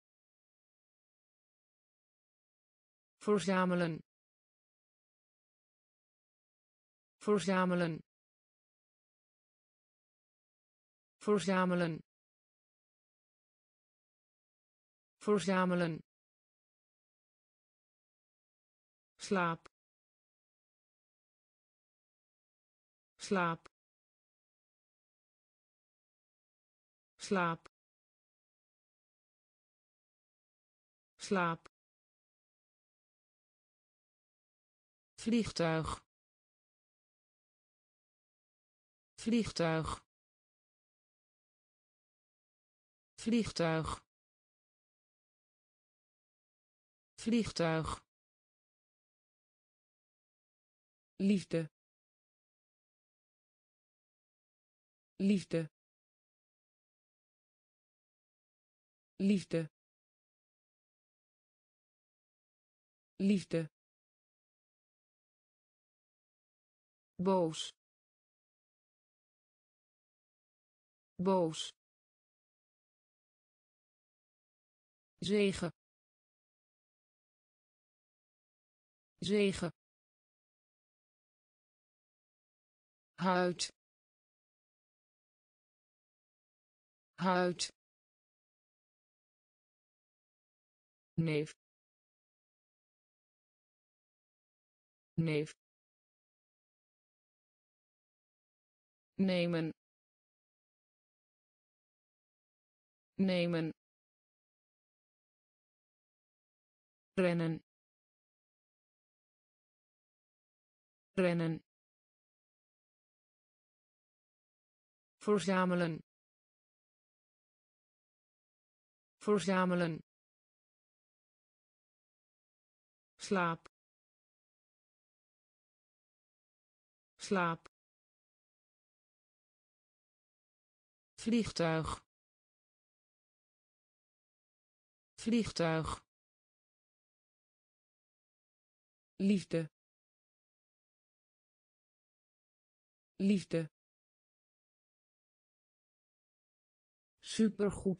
verzamelen, verzamelen, verzamelen, verzamelen, slaap, slaap, slaap slaap vliegtuig vliegtuig vliegtuig vliegtuig liefde liefde liefde liefde boos boos zegen zegen huid huid neef neef nemen nemen rennen rennen verzamelen verzamelen slaap slaap vliegtuig vliegtuig liefde liefde supergoed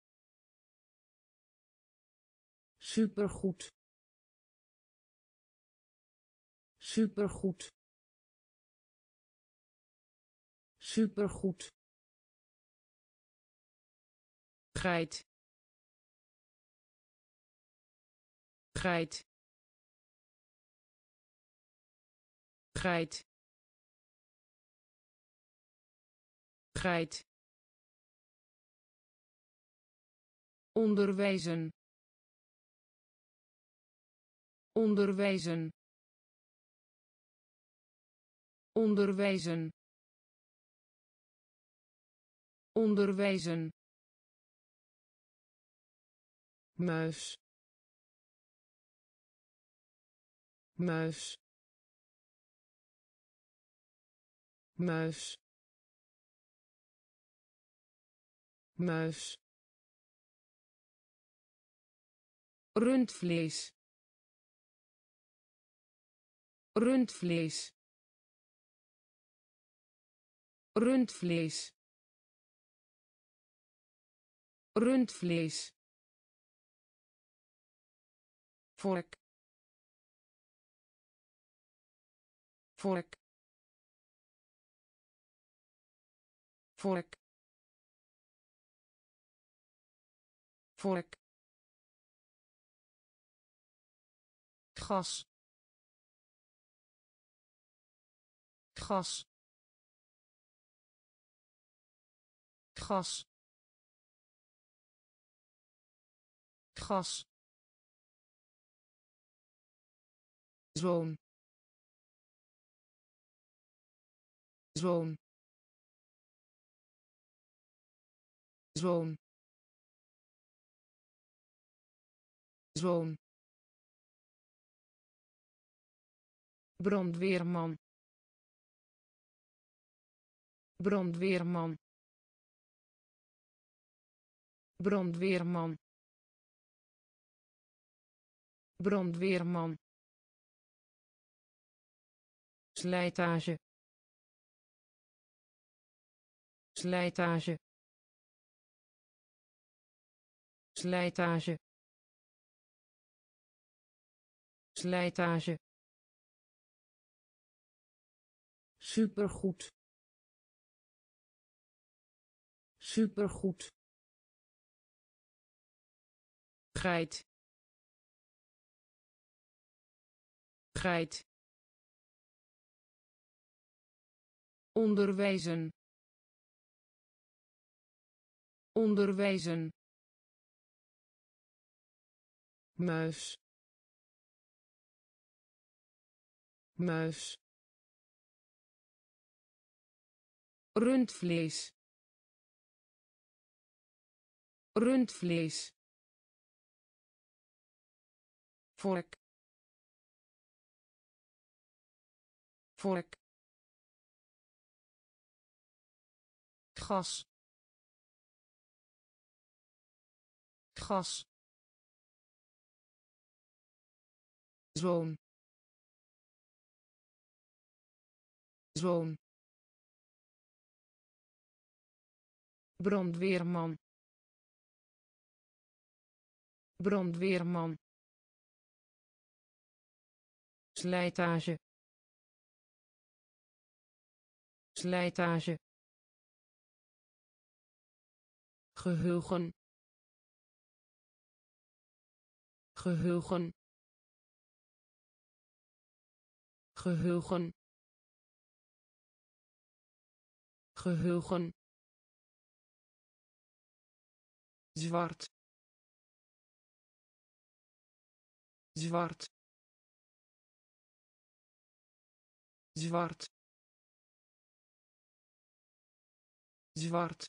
supergoed supergoed supergoed geit geit geit geit onderwijzen onderwijzen onderwijzen onderwijzen muis muis muis muis rundvlees rundvlees rundvlees rundvlees vork vork vork vork gas gas gas gas zoon zoon zoon zoon brandweerman brandweerman brandweerman brandweerman slijtage slijtage slijtage slijtage supergoed supergoed geit geit onderwijzen onderwijzen, muis, muis, rundvlees, rundvlees, vork, vork, gas, gas, zoon, zoon, brandweerman, brandweerman, slijtage, slijtage, geheugen, geheugen, geheugen, geheugen, zwart, zwart, zwart, zwart,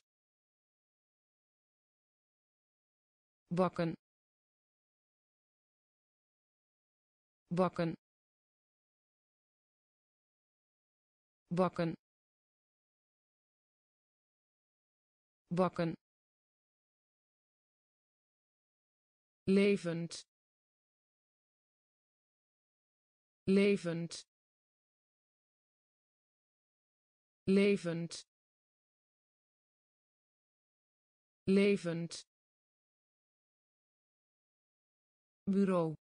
bakken, bakken, bakken, bakken, levend, levend, levend, levend, bureau,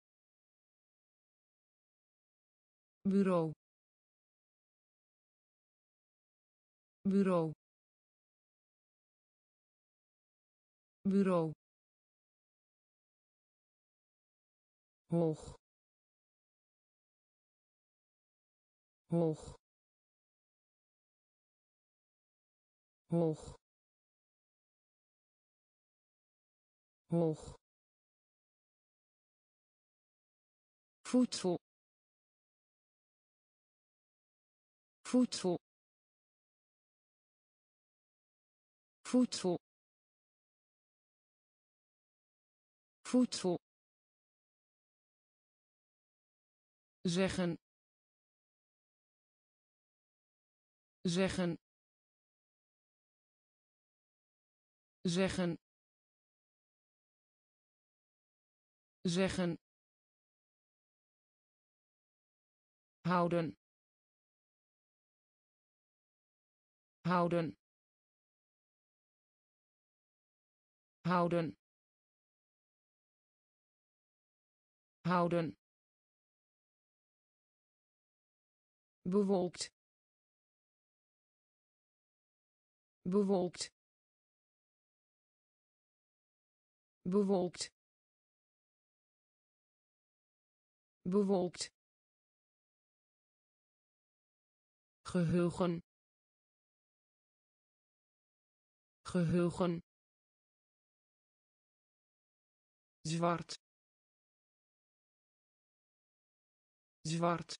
bureau, bureau, bureau, hoog, hoog, hoog, hoog, voedsel, voedsel, voedsel, voedsel, zeggen, zeggen, zeggen, zeggen, houden, houden, houden, houden, bewolkt, bewolkt, bewolkt, bewolkt, geheugen, geheugen, zwart, zwart,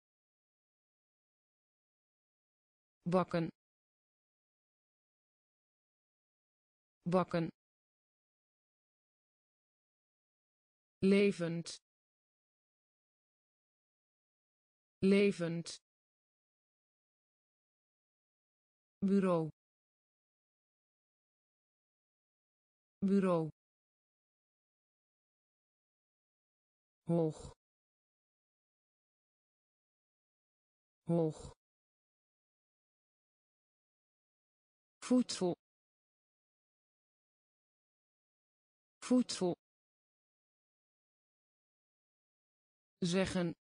bakken, bakken, levend, levend, bureau, bureau, hoog, hoog, voedsel, voedsel, zeggen,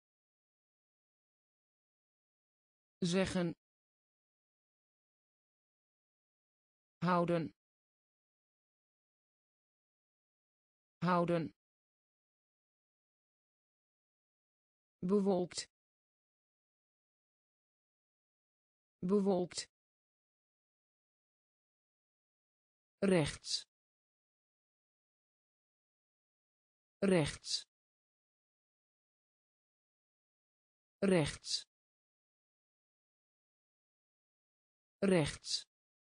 zeggen, houden, houden, bewolkt, bewolkt, rechts, rechts, rechts, rechts,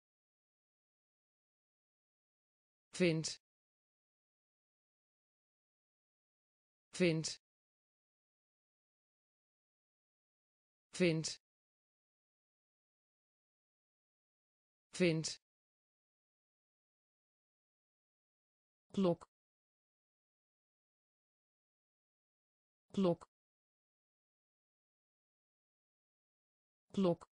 vind, vind, vind, vind, klok, klok, klok,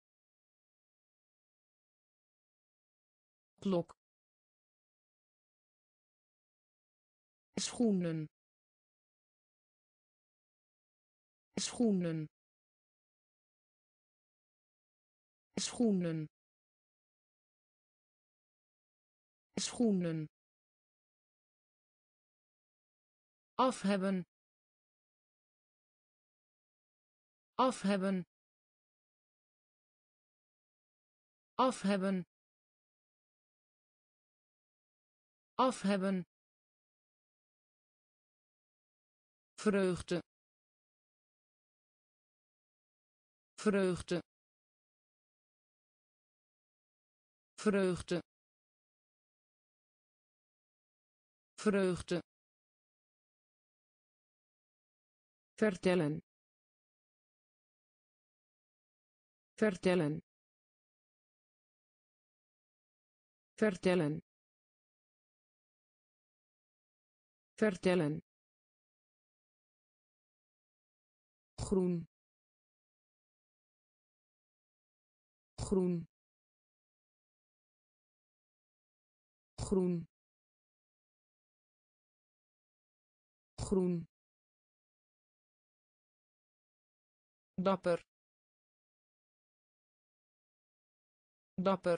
klok, schoenen, schoenen, schoenen, schoenen, af hebben, af hebben, af hebben, af hebben, vreugde, vreugde, vreugde, vreugde, vertellen, vertellen, vertellen, vertellen, groen, groen, groen, groen, dapper, dapper,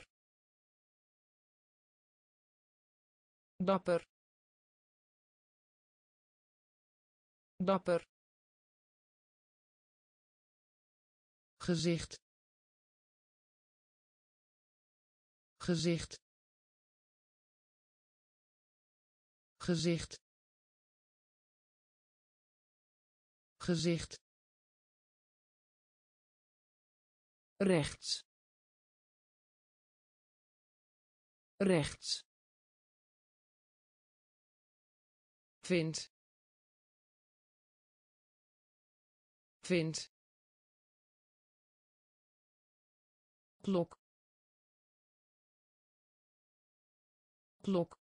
dapper, dapper, gezicht, gezicht, gezicht, gezicht, rechts, rechts, vind, vind, klok, klok,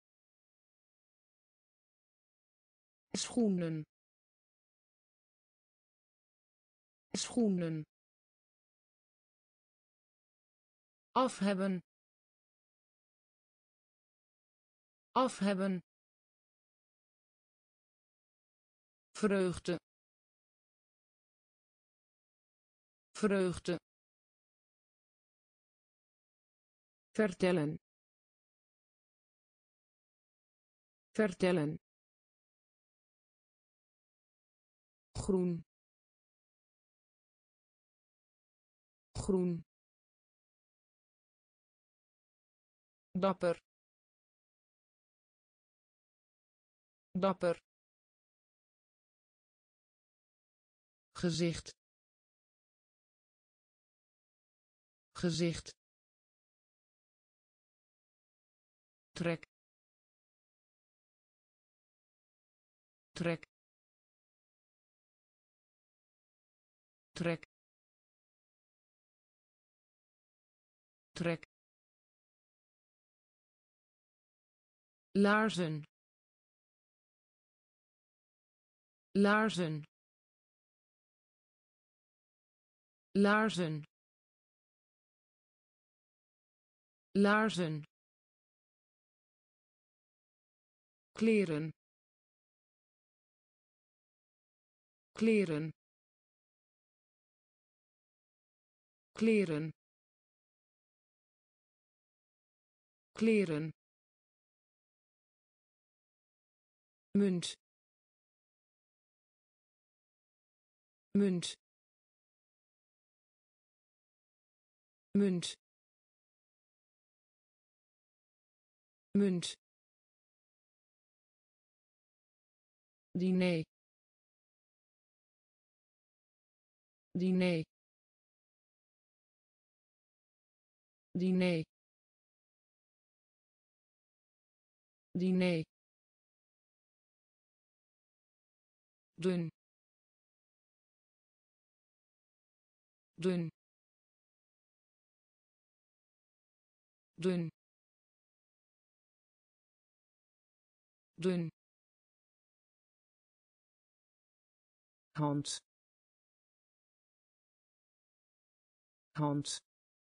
schoenen, schoenen, af hebben, af hebben, vreugde, vreugde, vertellen, vertellen, groen, groen, dapper, dapper, gezicht, gezicht, trek, trek, trek, trek, laarzen, laarzen, laarzen, laarzen, kleren, kleren, kleren, kleren, munt, munt, munt, munt, diner, diner, diner, diner, dun, dun, dun, dun, hand, hand,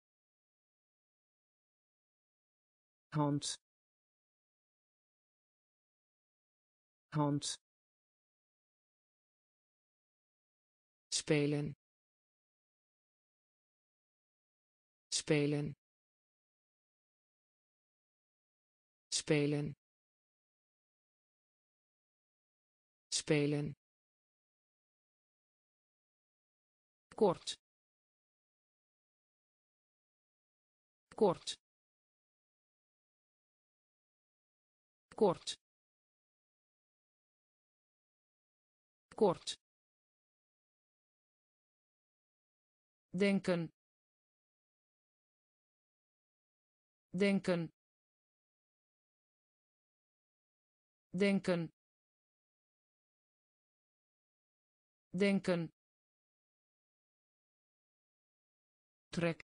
hand, hand, spelen, spelen, spelen, spelen, kort, kort, kort, kort, denken, denken, denken, denken, trek,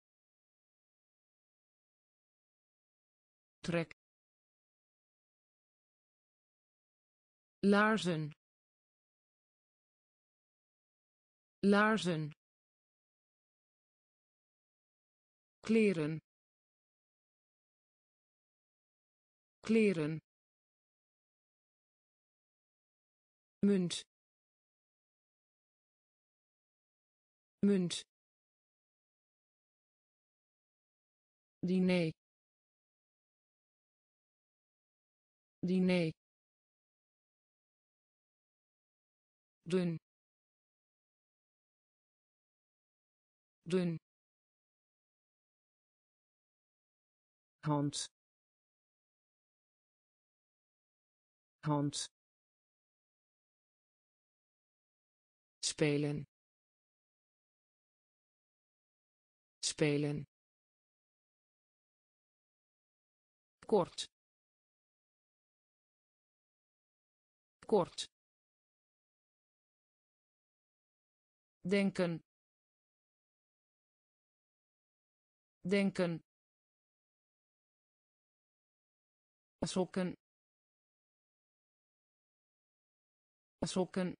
trek, laarzen, laarzen, kleren, kleren, munt, munt, diner, diner, dun, dun, hand, hand, spelen, spelen, kort, kort, denken, denken, sokken, sokken,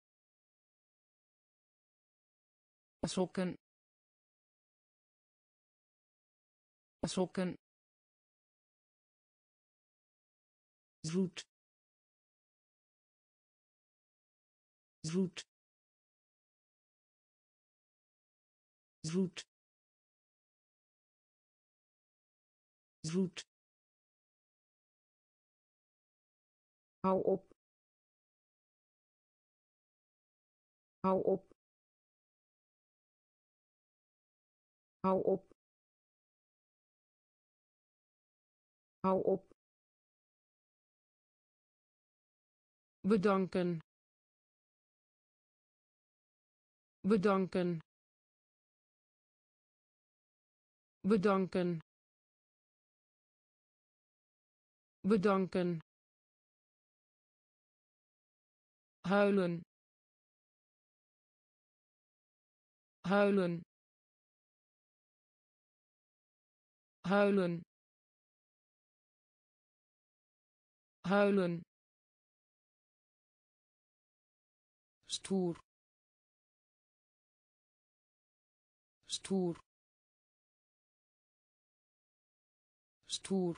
sokken, sokken, zoet, zoet, zoet, zoet, hou op, hou op, hou op, hou op, bedanken, bedanken, bedanken, bedanken, huilen, huilen, huilen, huilen, stoer, stoer, stoer,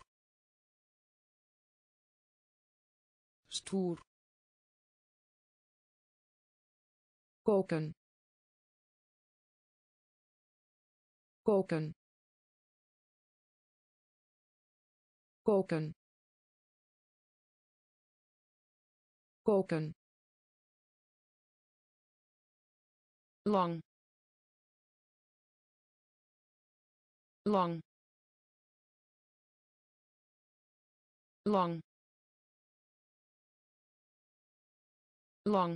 stoer, koken, koken, koken, koken, lang, lang, lang, lang,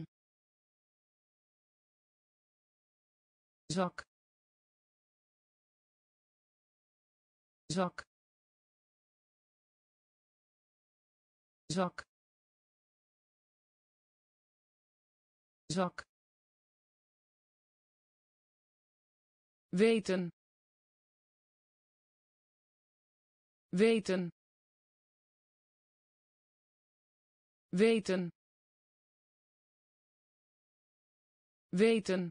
zak, zak, zak, zak, weten, weten, weten, weten,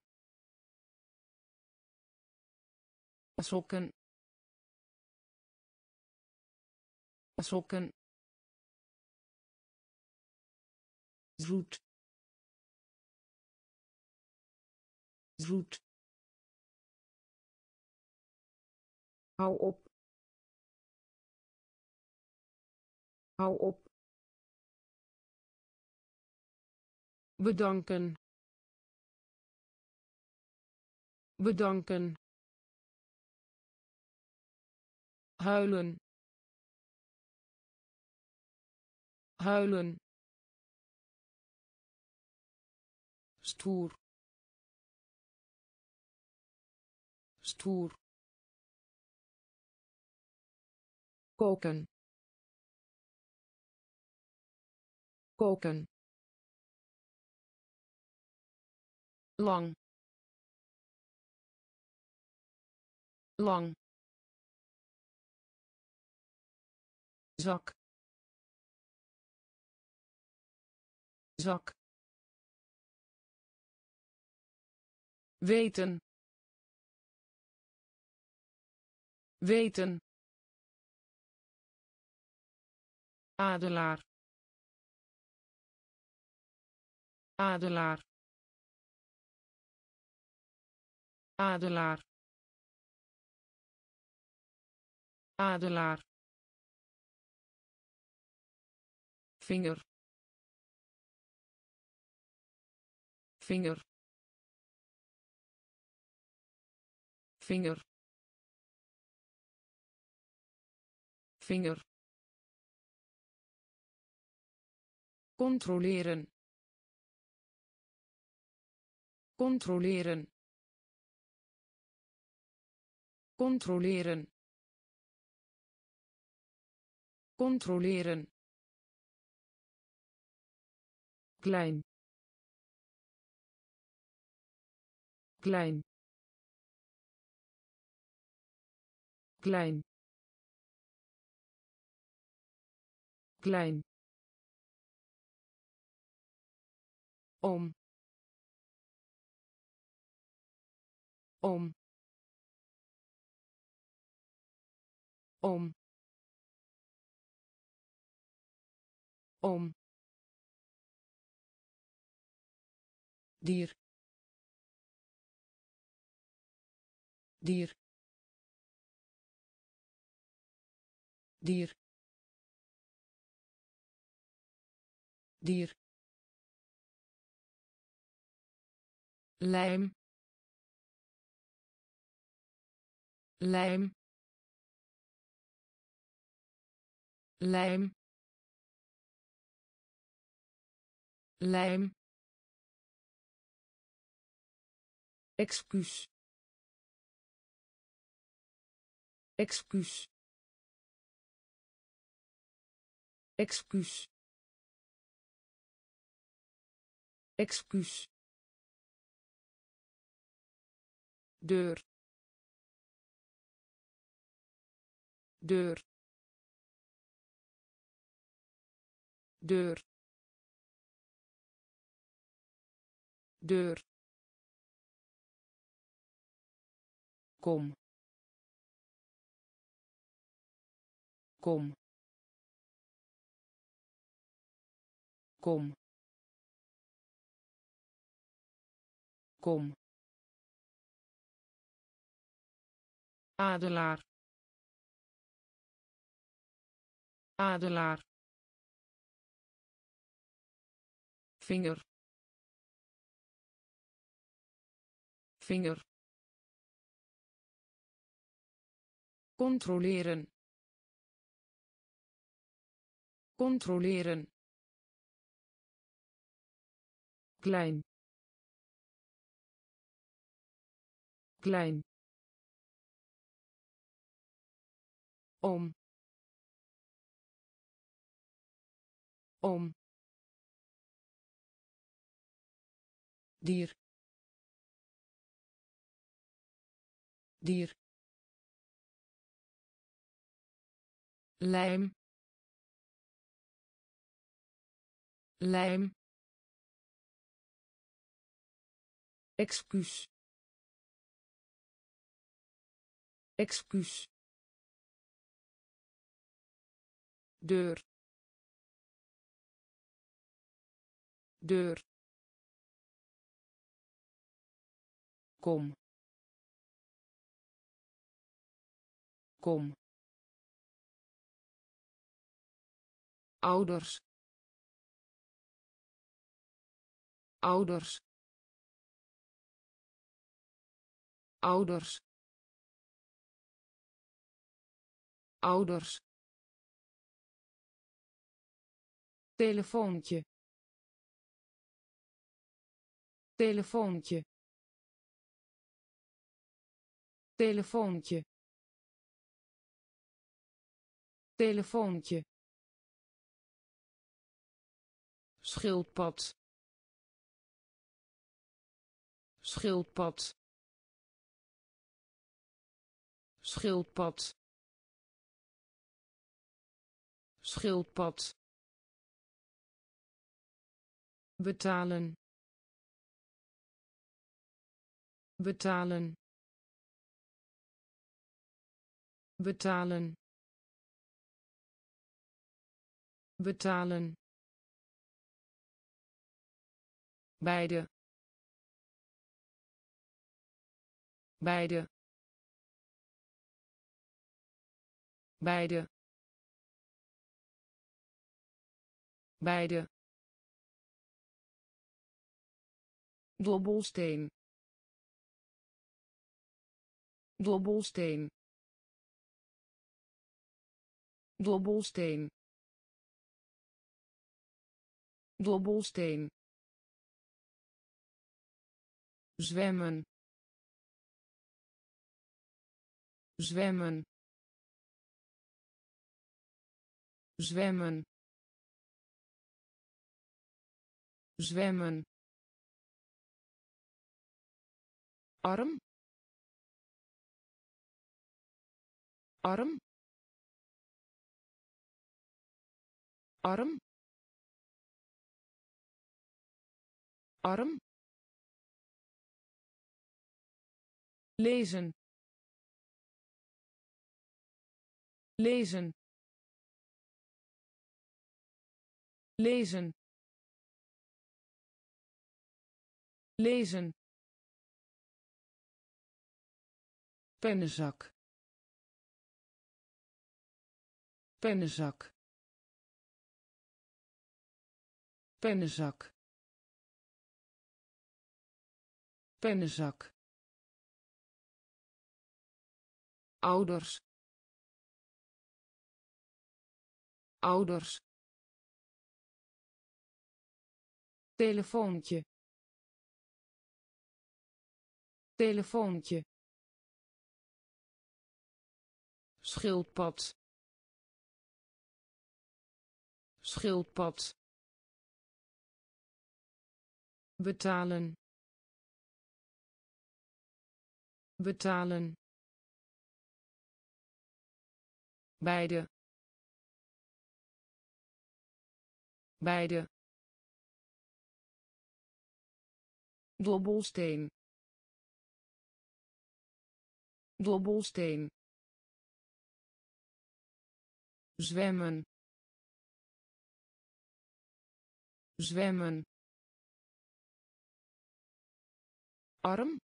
sokken, sokken, zoet, zoet, hou op, hou op, bedanken, bedanken, huilen, huilen, stoer, stoer, koken, koken, lang, lang, zak, zak, weten, weten, adelaar, adelaar, adelaar, adelaar, vinger, vinger, vinger, vinger, controleren, controleren, controleren, controleren, klein, klein, klein, klein, om, om, om, om, dier, dier, dier, dier, lijm, lijm, lijm, lijm, excuus, excuus, excuus, excuus, deur, deur, deur, deur, kom, kom, kom, kom, adelaar, adelaar, vinger, vinger, controleren, controleren, klein, klein, om, om, dier, dier, lijm, lijm, excuus, excuus, deur, deur, kom, kom, ouders, ouders, ouders, ouders, telefoontje, telefoontje, telefoontje, telefoontje, schildpad, schildpad, schildpad, schildpad, betalen, betalen, betalen, betalen, beide, beide, beide, beide, dobbelsteen, dobbelsteen, dobbelsteen, dobbelsteen, zwemmen, zwemmen, zwemmen, zwemmen, arm, arm, arm, arm, lezen, lezen, lezen, lezen, pennenzak, pennenzak, pennenzak, pennenzak, ouders, ouders, telefoontje, telefoontje, schildpad, schildpad, betalen, betalen, beide, beide, dobbelsteen, dobbelsteen, zwemmen, zwemmen, arm,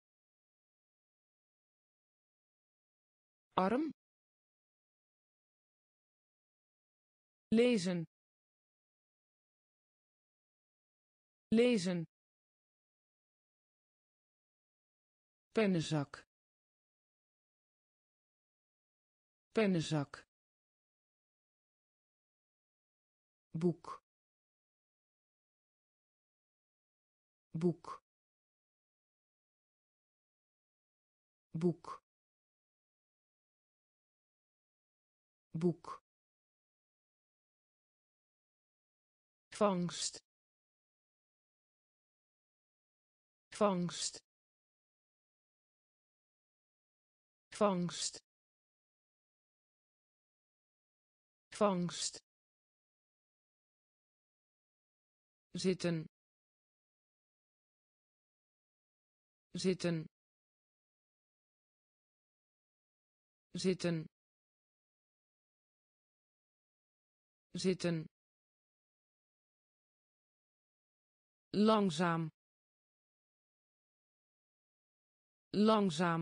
arm, lezen, lezen, pennenzak, pennenzak, boek boek boek boek vangst vangst vangst vangst zitten zitten zitten zitten langzaam langzaam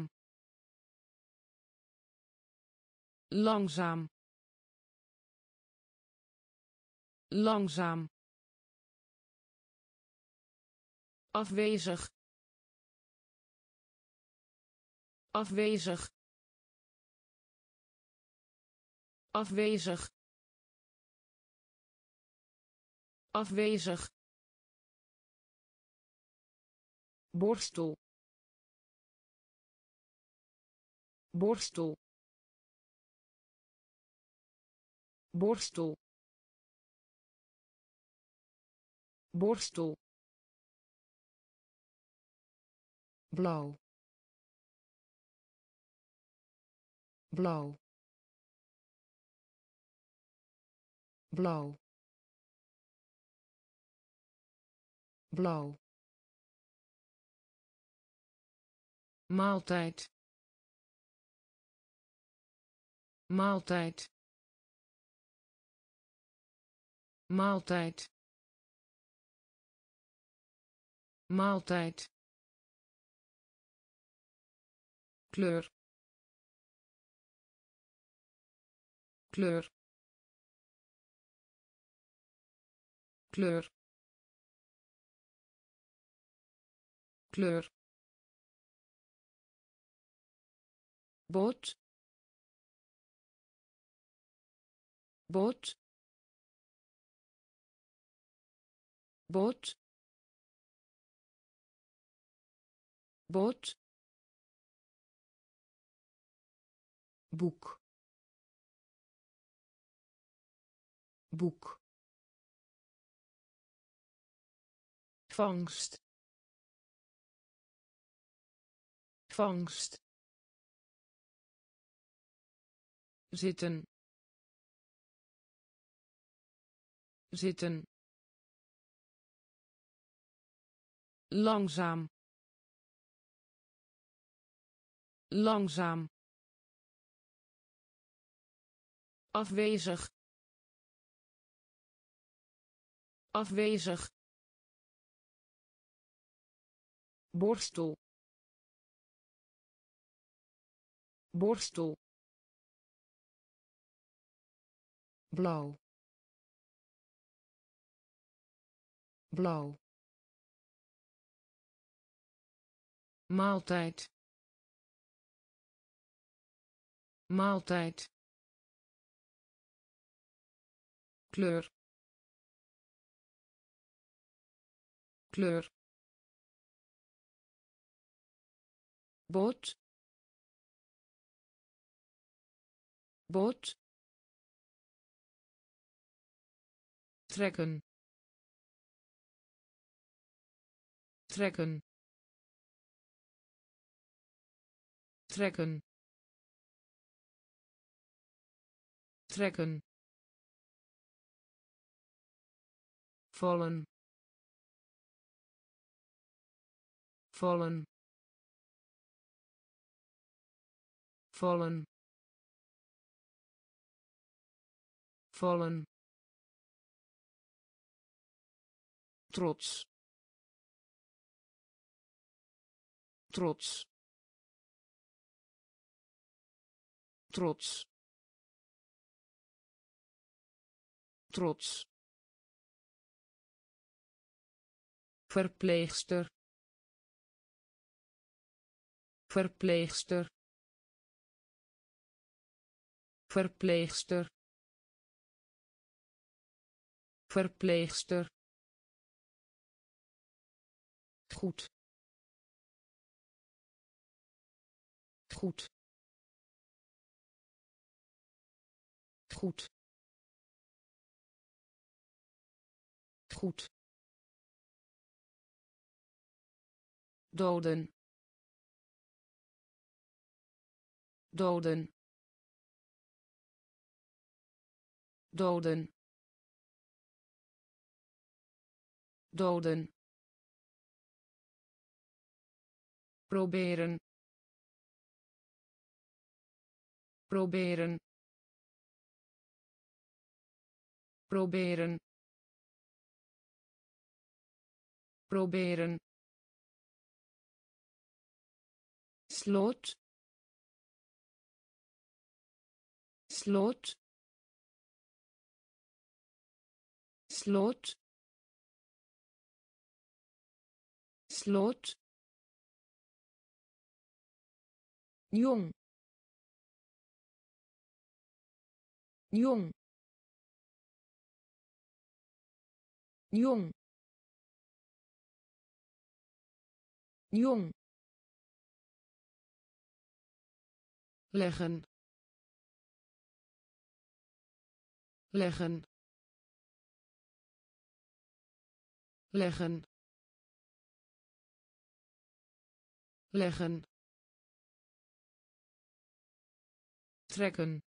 langzaam langzaam afwezig afwezig afwezig afwezig borstel borstel borstel borstel blauw blauw blauw blauw maaltijd maaltijd maaltijd maaltijd kleur kleur kleur kleur boot boot boot boot boek boek vangst vangst zitten zitten langzaam langzaam afwezig afwezig borstel borstel blauw blauw maaltijd maaltijd kleur kleur boot boot trekken trekken trekken trekken vallen vallen vallen vallen trots trots trots trots verpleegster verpleegster verpleegster verpleegster, goed, goed, goed, goed, doden, doden, doden, doden, proberen, proberen, proberen, proberen, slot, slot, slot, slot, jong, jong, jong, jong, leggen, leggen, leggen, leggen, trekken,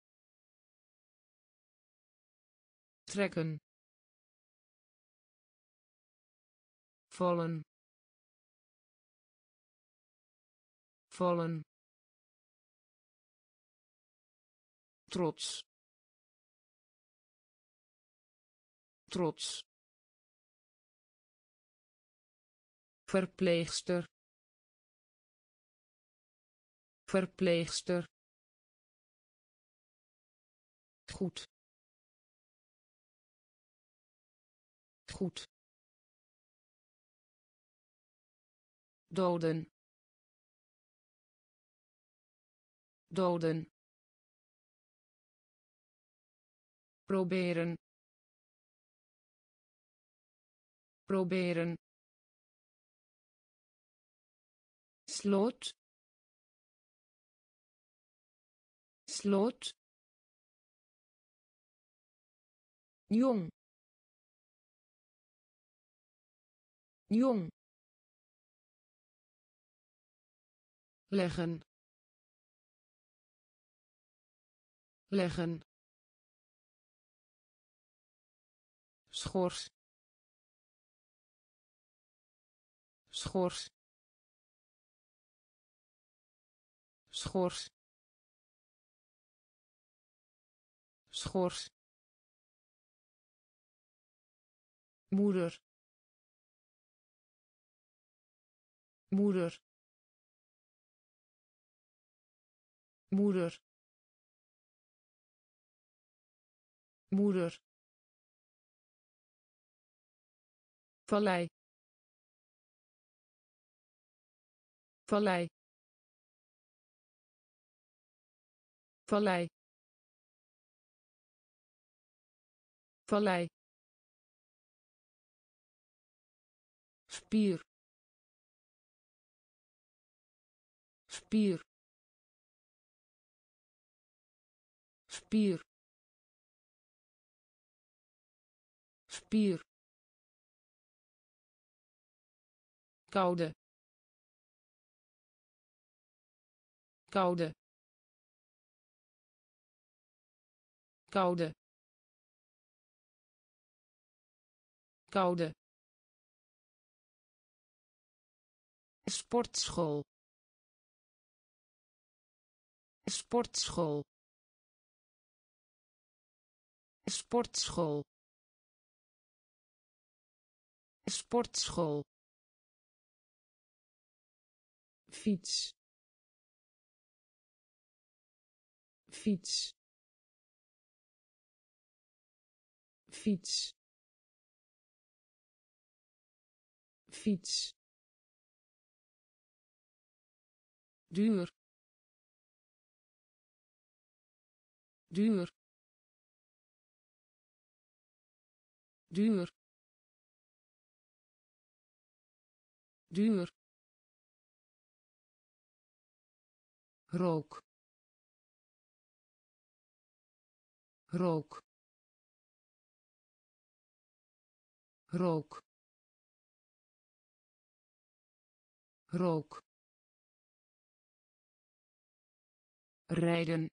trekken, vallen, vallen, trots, trots, verpleegster, verpleegster, goed, goed, doden, doden, proberen, proberen, slot, slot, jong, jong, leggen, leggen, schors, schors, schors, schors, moeder, moeder, moeder, moeder, vallei, vallei, vallei, vallei, spier, spier, spier, spier, koude, koude, koude, koude, sportschool, sportschool, sportschool, sportschool, fiets, fiets, fiets, fiets, duur, duur, duur, duur, rook, rook, rook, rook, rijden,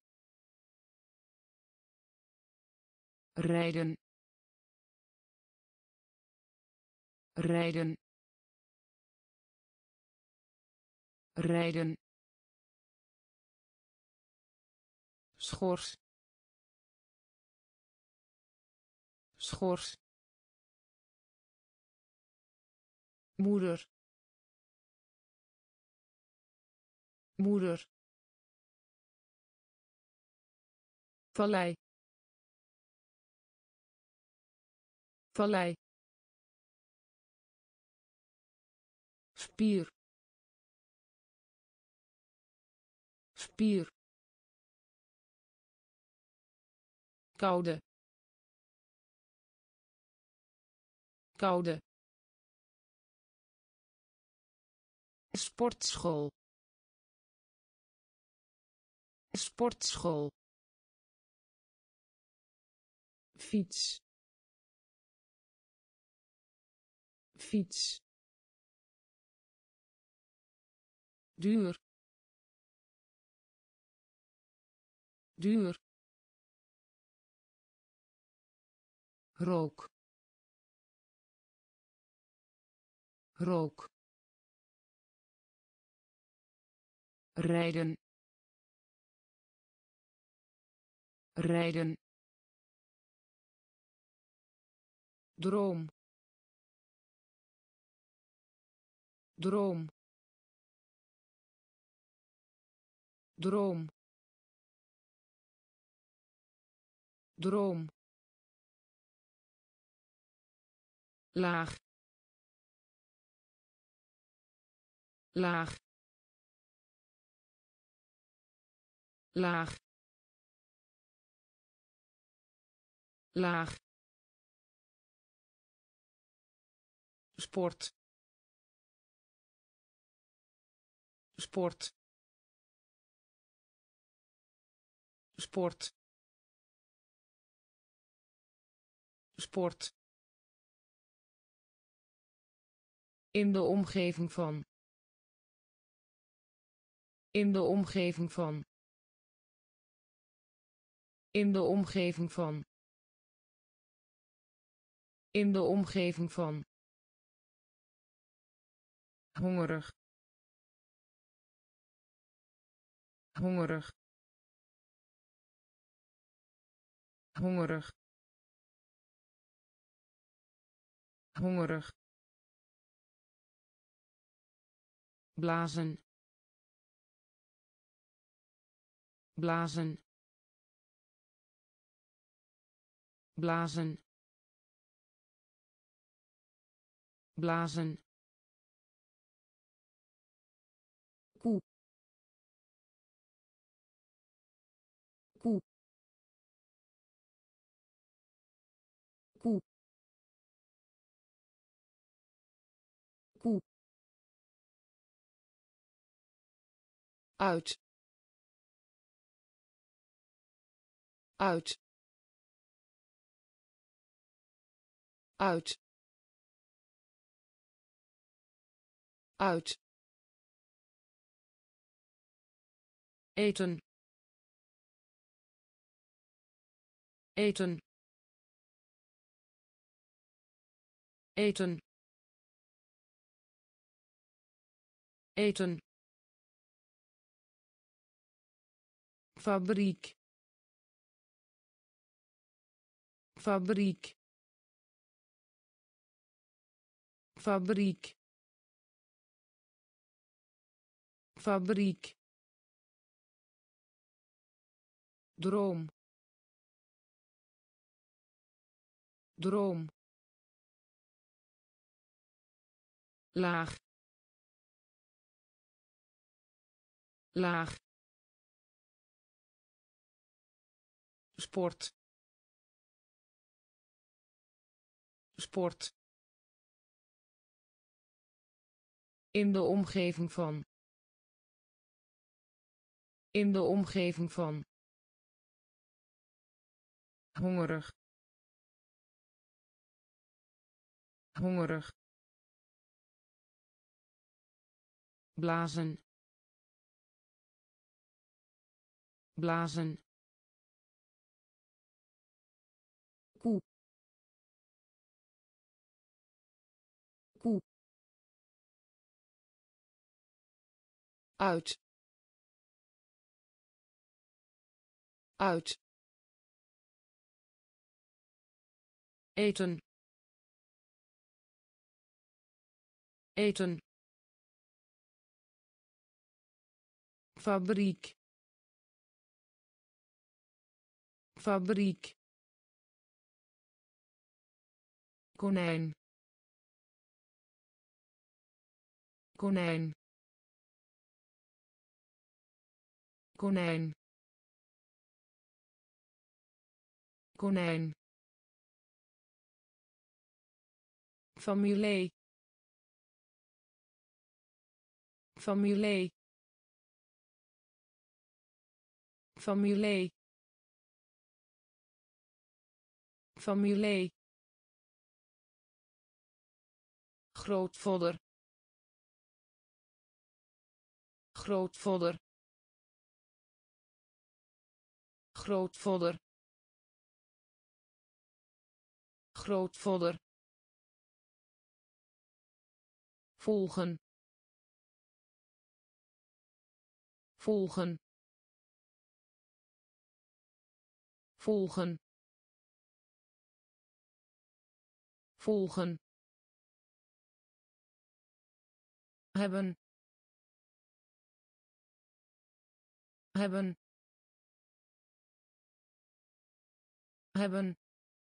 rijden, rijden, rijden, schors, schors, moeder, moeder, vallei, vallei, spier, spier, koude, koude, sportschool, sportschool, fiets, fiets, duur, duur, rook, rook, rijden, rijden, droom, droom, droom, droom, laag, laag, laag, laag, sport, sport, sport, sport, in de omgeving van, in de omgeving van, in de omgeving van, in de omgeving van, hongerig, hongerig, hongerig, hongerig, blazen, blazen, blazen, blazen, koe, koe, koe, koe, uit, uit, uit, uit, eten, eten, eten, eten, fabriek, fabriek, fabriek, fabriek, droom, droom, laag, laag, sport, sport, in de omgeving van, in de omgeving van, hongerig, hongerig, blazen, blazen, koe, koe, uit, uit, eten, eten, fabriek, fabriek, konijn, konijn, konijn, konijn, familie, familie, familie, familie, grootvader, grootvader, grootvader, grootvader, volgen, volgen, volgen, volgen, hebben, hebben, hebben,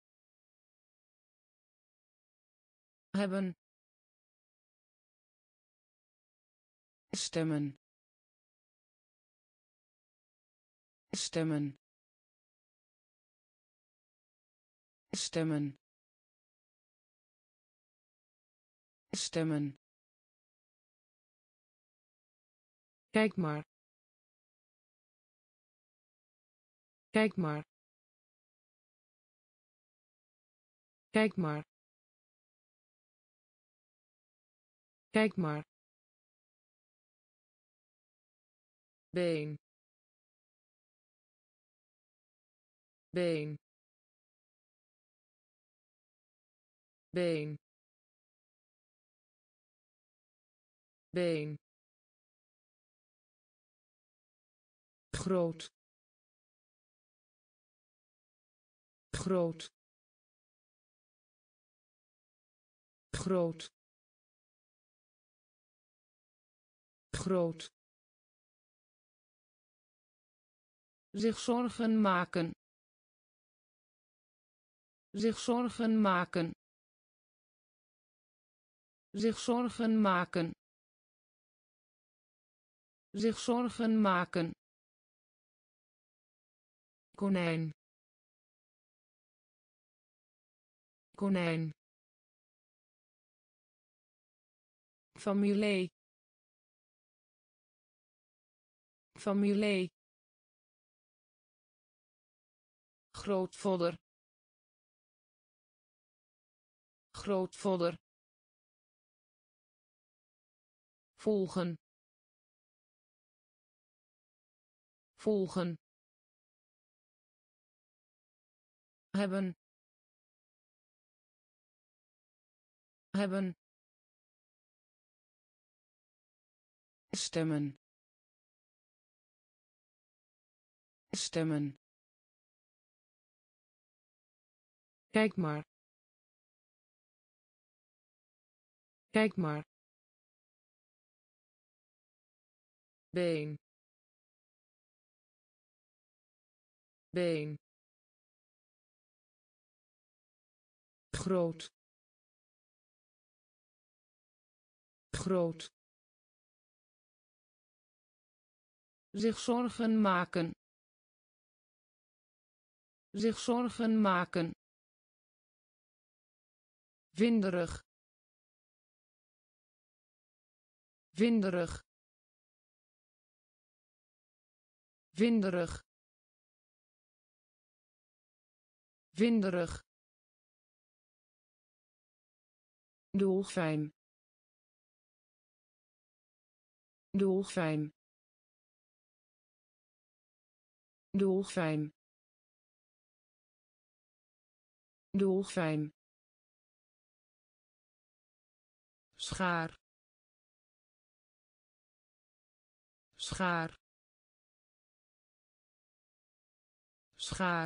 hebben, stemmen, stemmen, stemmen, stemmen, kijk maar, kijk maar, kijk maar, kijk maar, been, been, been, been, groot, groot, groot, groot, zich zorgen maken, zich zorgen maken, zich zorgen maken, zich zorgen maken, konijn, konijn, familie, familie, grootvader, grootvader, volgen, volgen, hebben, hebben, stemmen, stemmen, kijk maar, kijk maar, been, been, groot, groot, zich zorgen maken, zich zorgen maken, winderig winderig winderig winderig dolfijn dolfijn dolfijn dolfijn schaar schaar schaar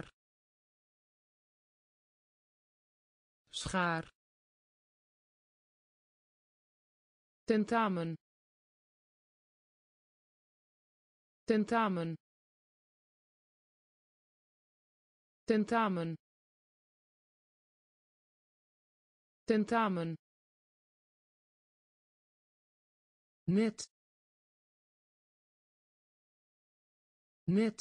schaar tentamen tentamen tentamen tentamen net net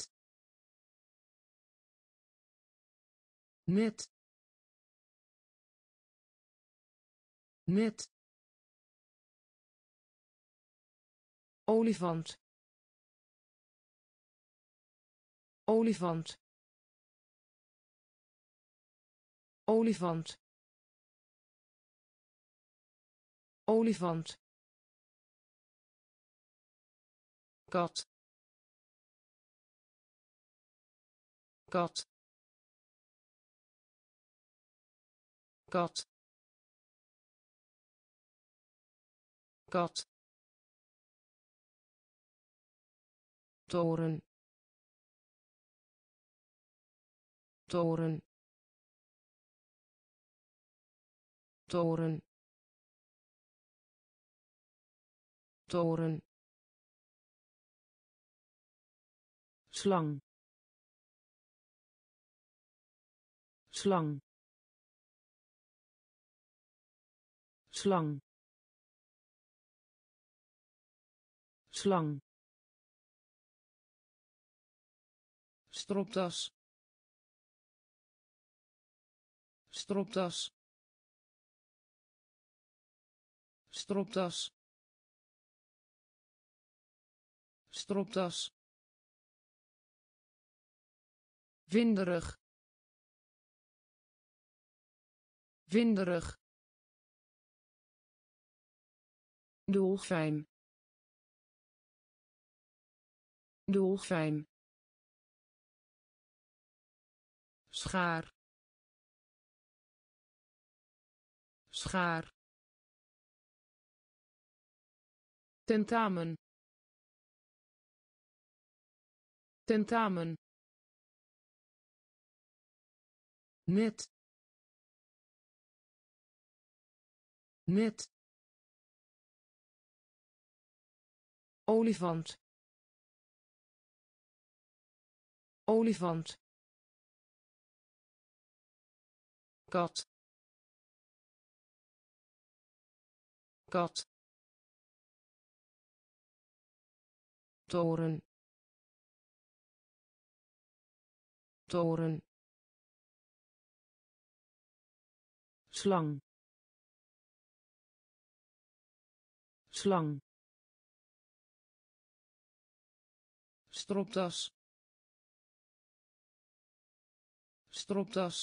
net net olifant olifant olifant olifant kat kat kat kat toren toren toren toren slang slang slang slang stropdas stropdas stropdas stropdas winderig winderig dolfijn dolfijn schaar schaar tentamen tentamen net net olifant olifant kat kat toren toren slang slang stropdas stropdas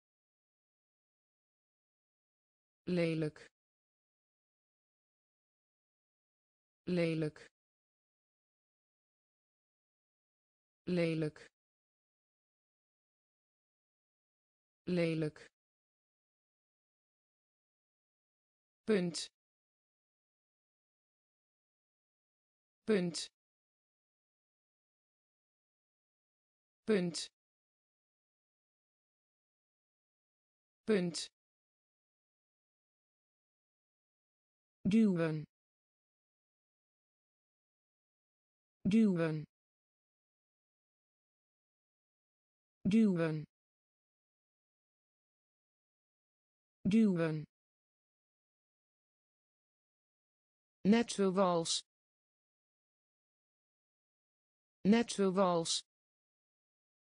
lelijk lelijk lelijk lelijk punt punt punt punt duwen duwen duwen duwen net zoals net zoals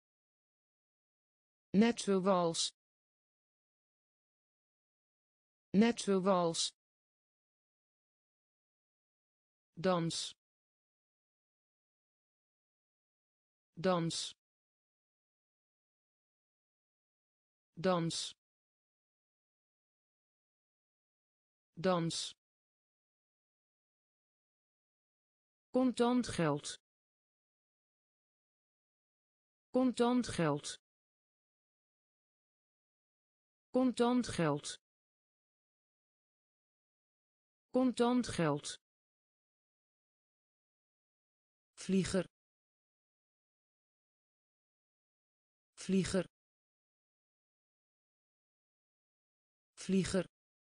net zoals Net zoals. Dans. Dans. Dans. Dans. Contant geld. Contant geld. Contant geld. Contant geld. Vlieger. Vlieger. Vlieger.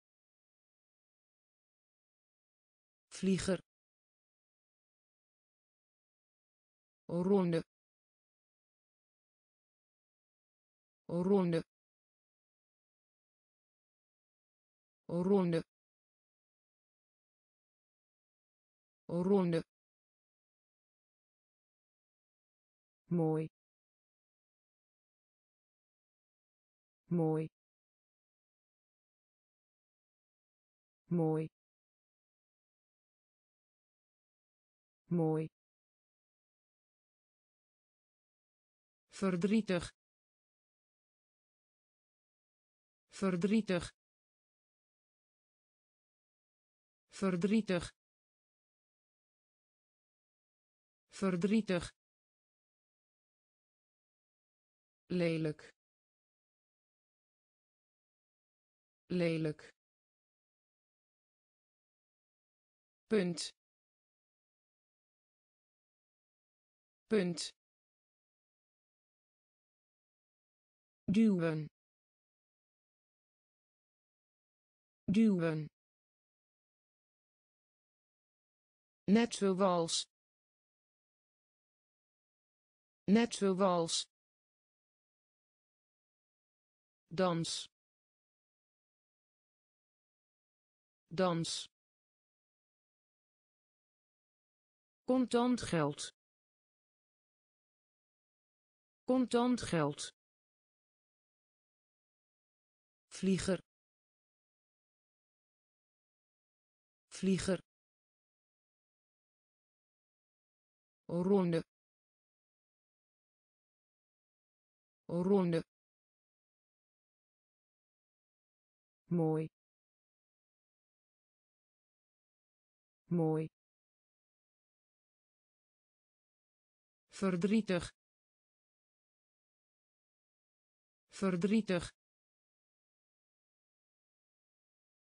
Vlieger. Ronde. Ronde. Ronde. Ronde. Mooi. Mooi. Mooi. Mooi. Verdrietig. Verdrietig. Verdrietig. Verdrietig. Lelijk. Lelijk. Punt. Punt. Duwen. Duwen. Net zoals. Net zoals. Dans. Dans. Contant geld. Contant geld. Vlieger. Vlieger. Ronde. Ronde. Mooi. Mooi. Verdrietig. Verdrietig.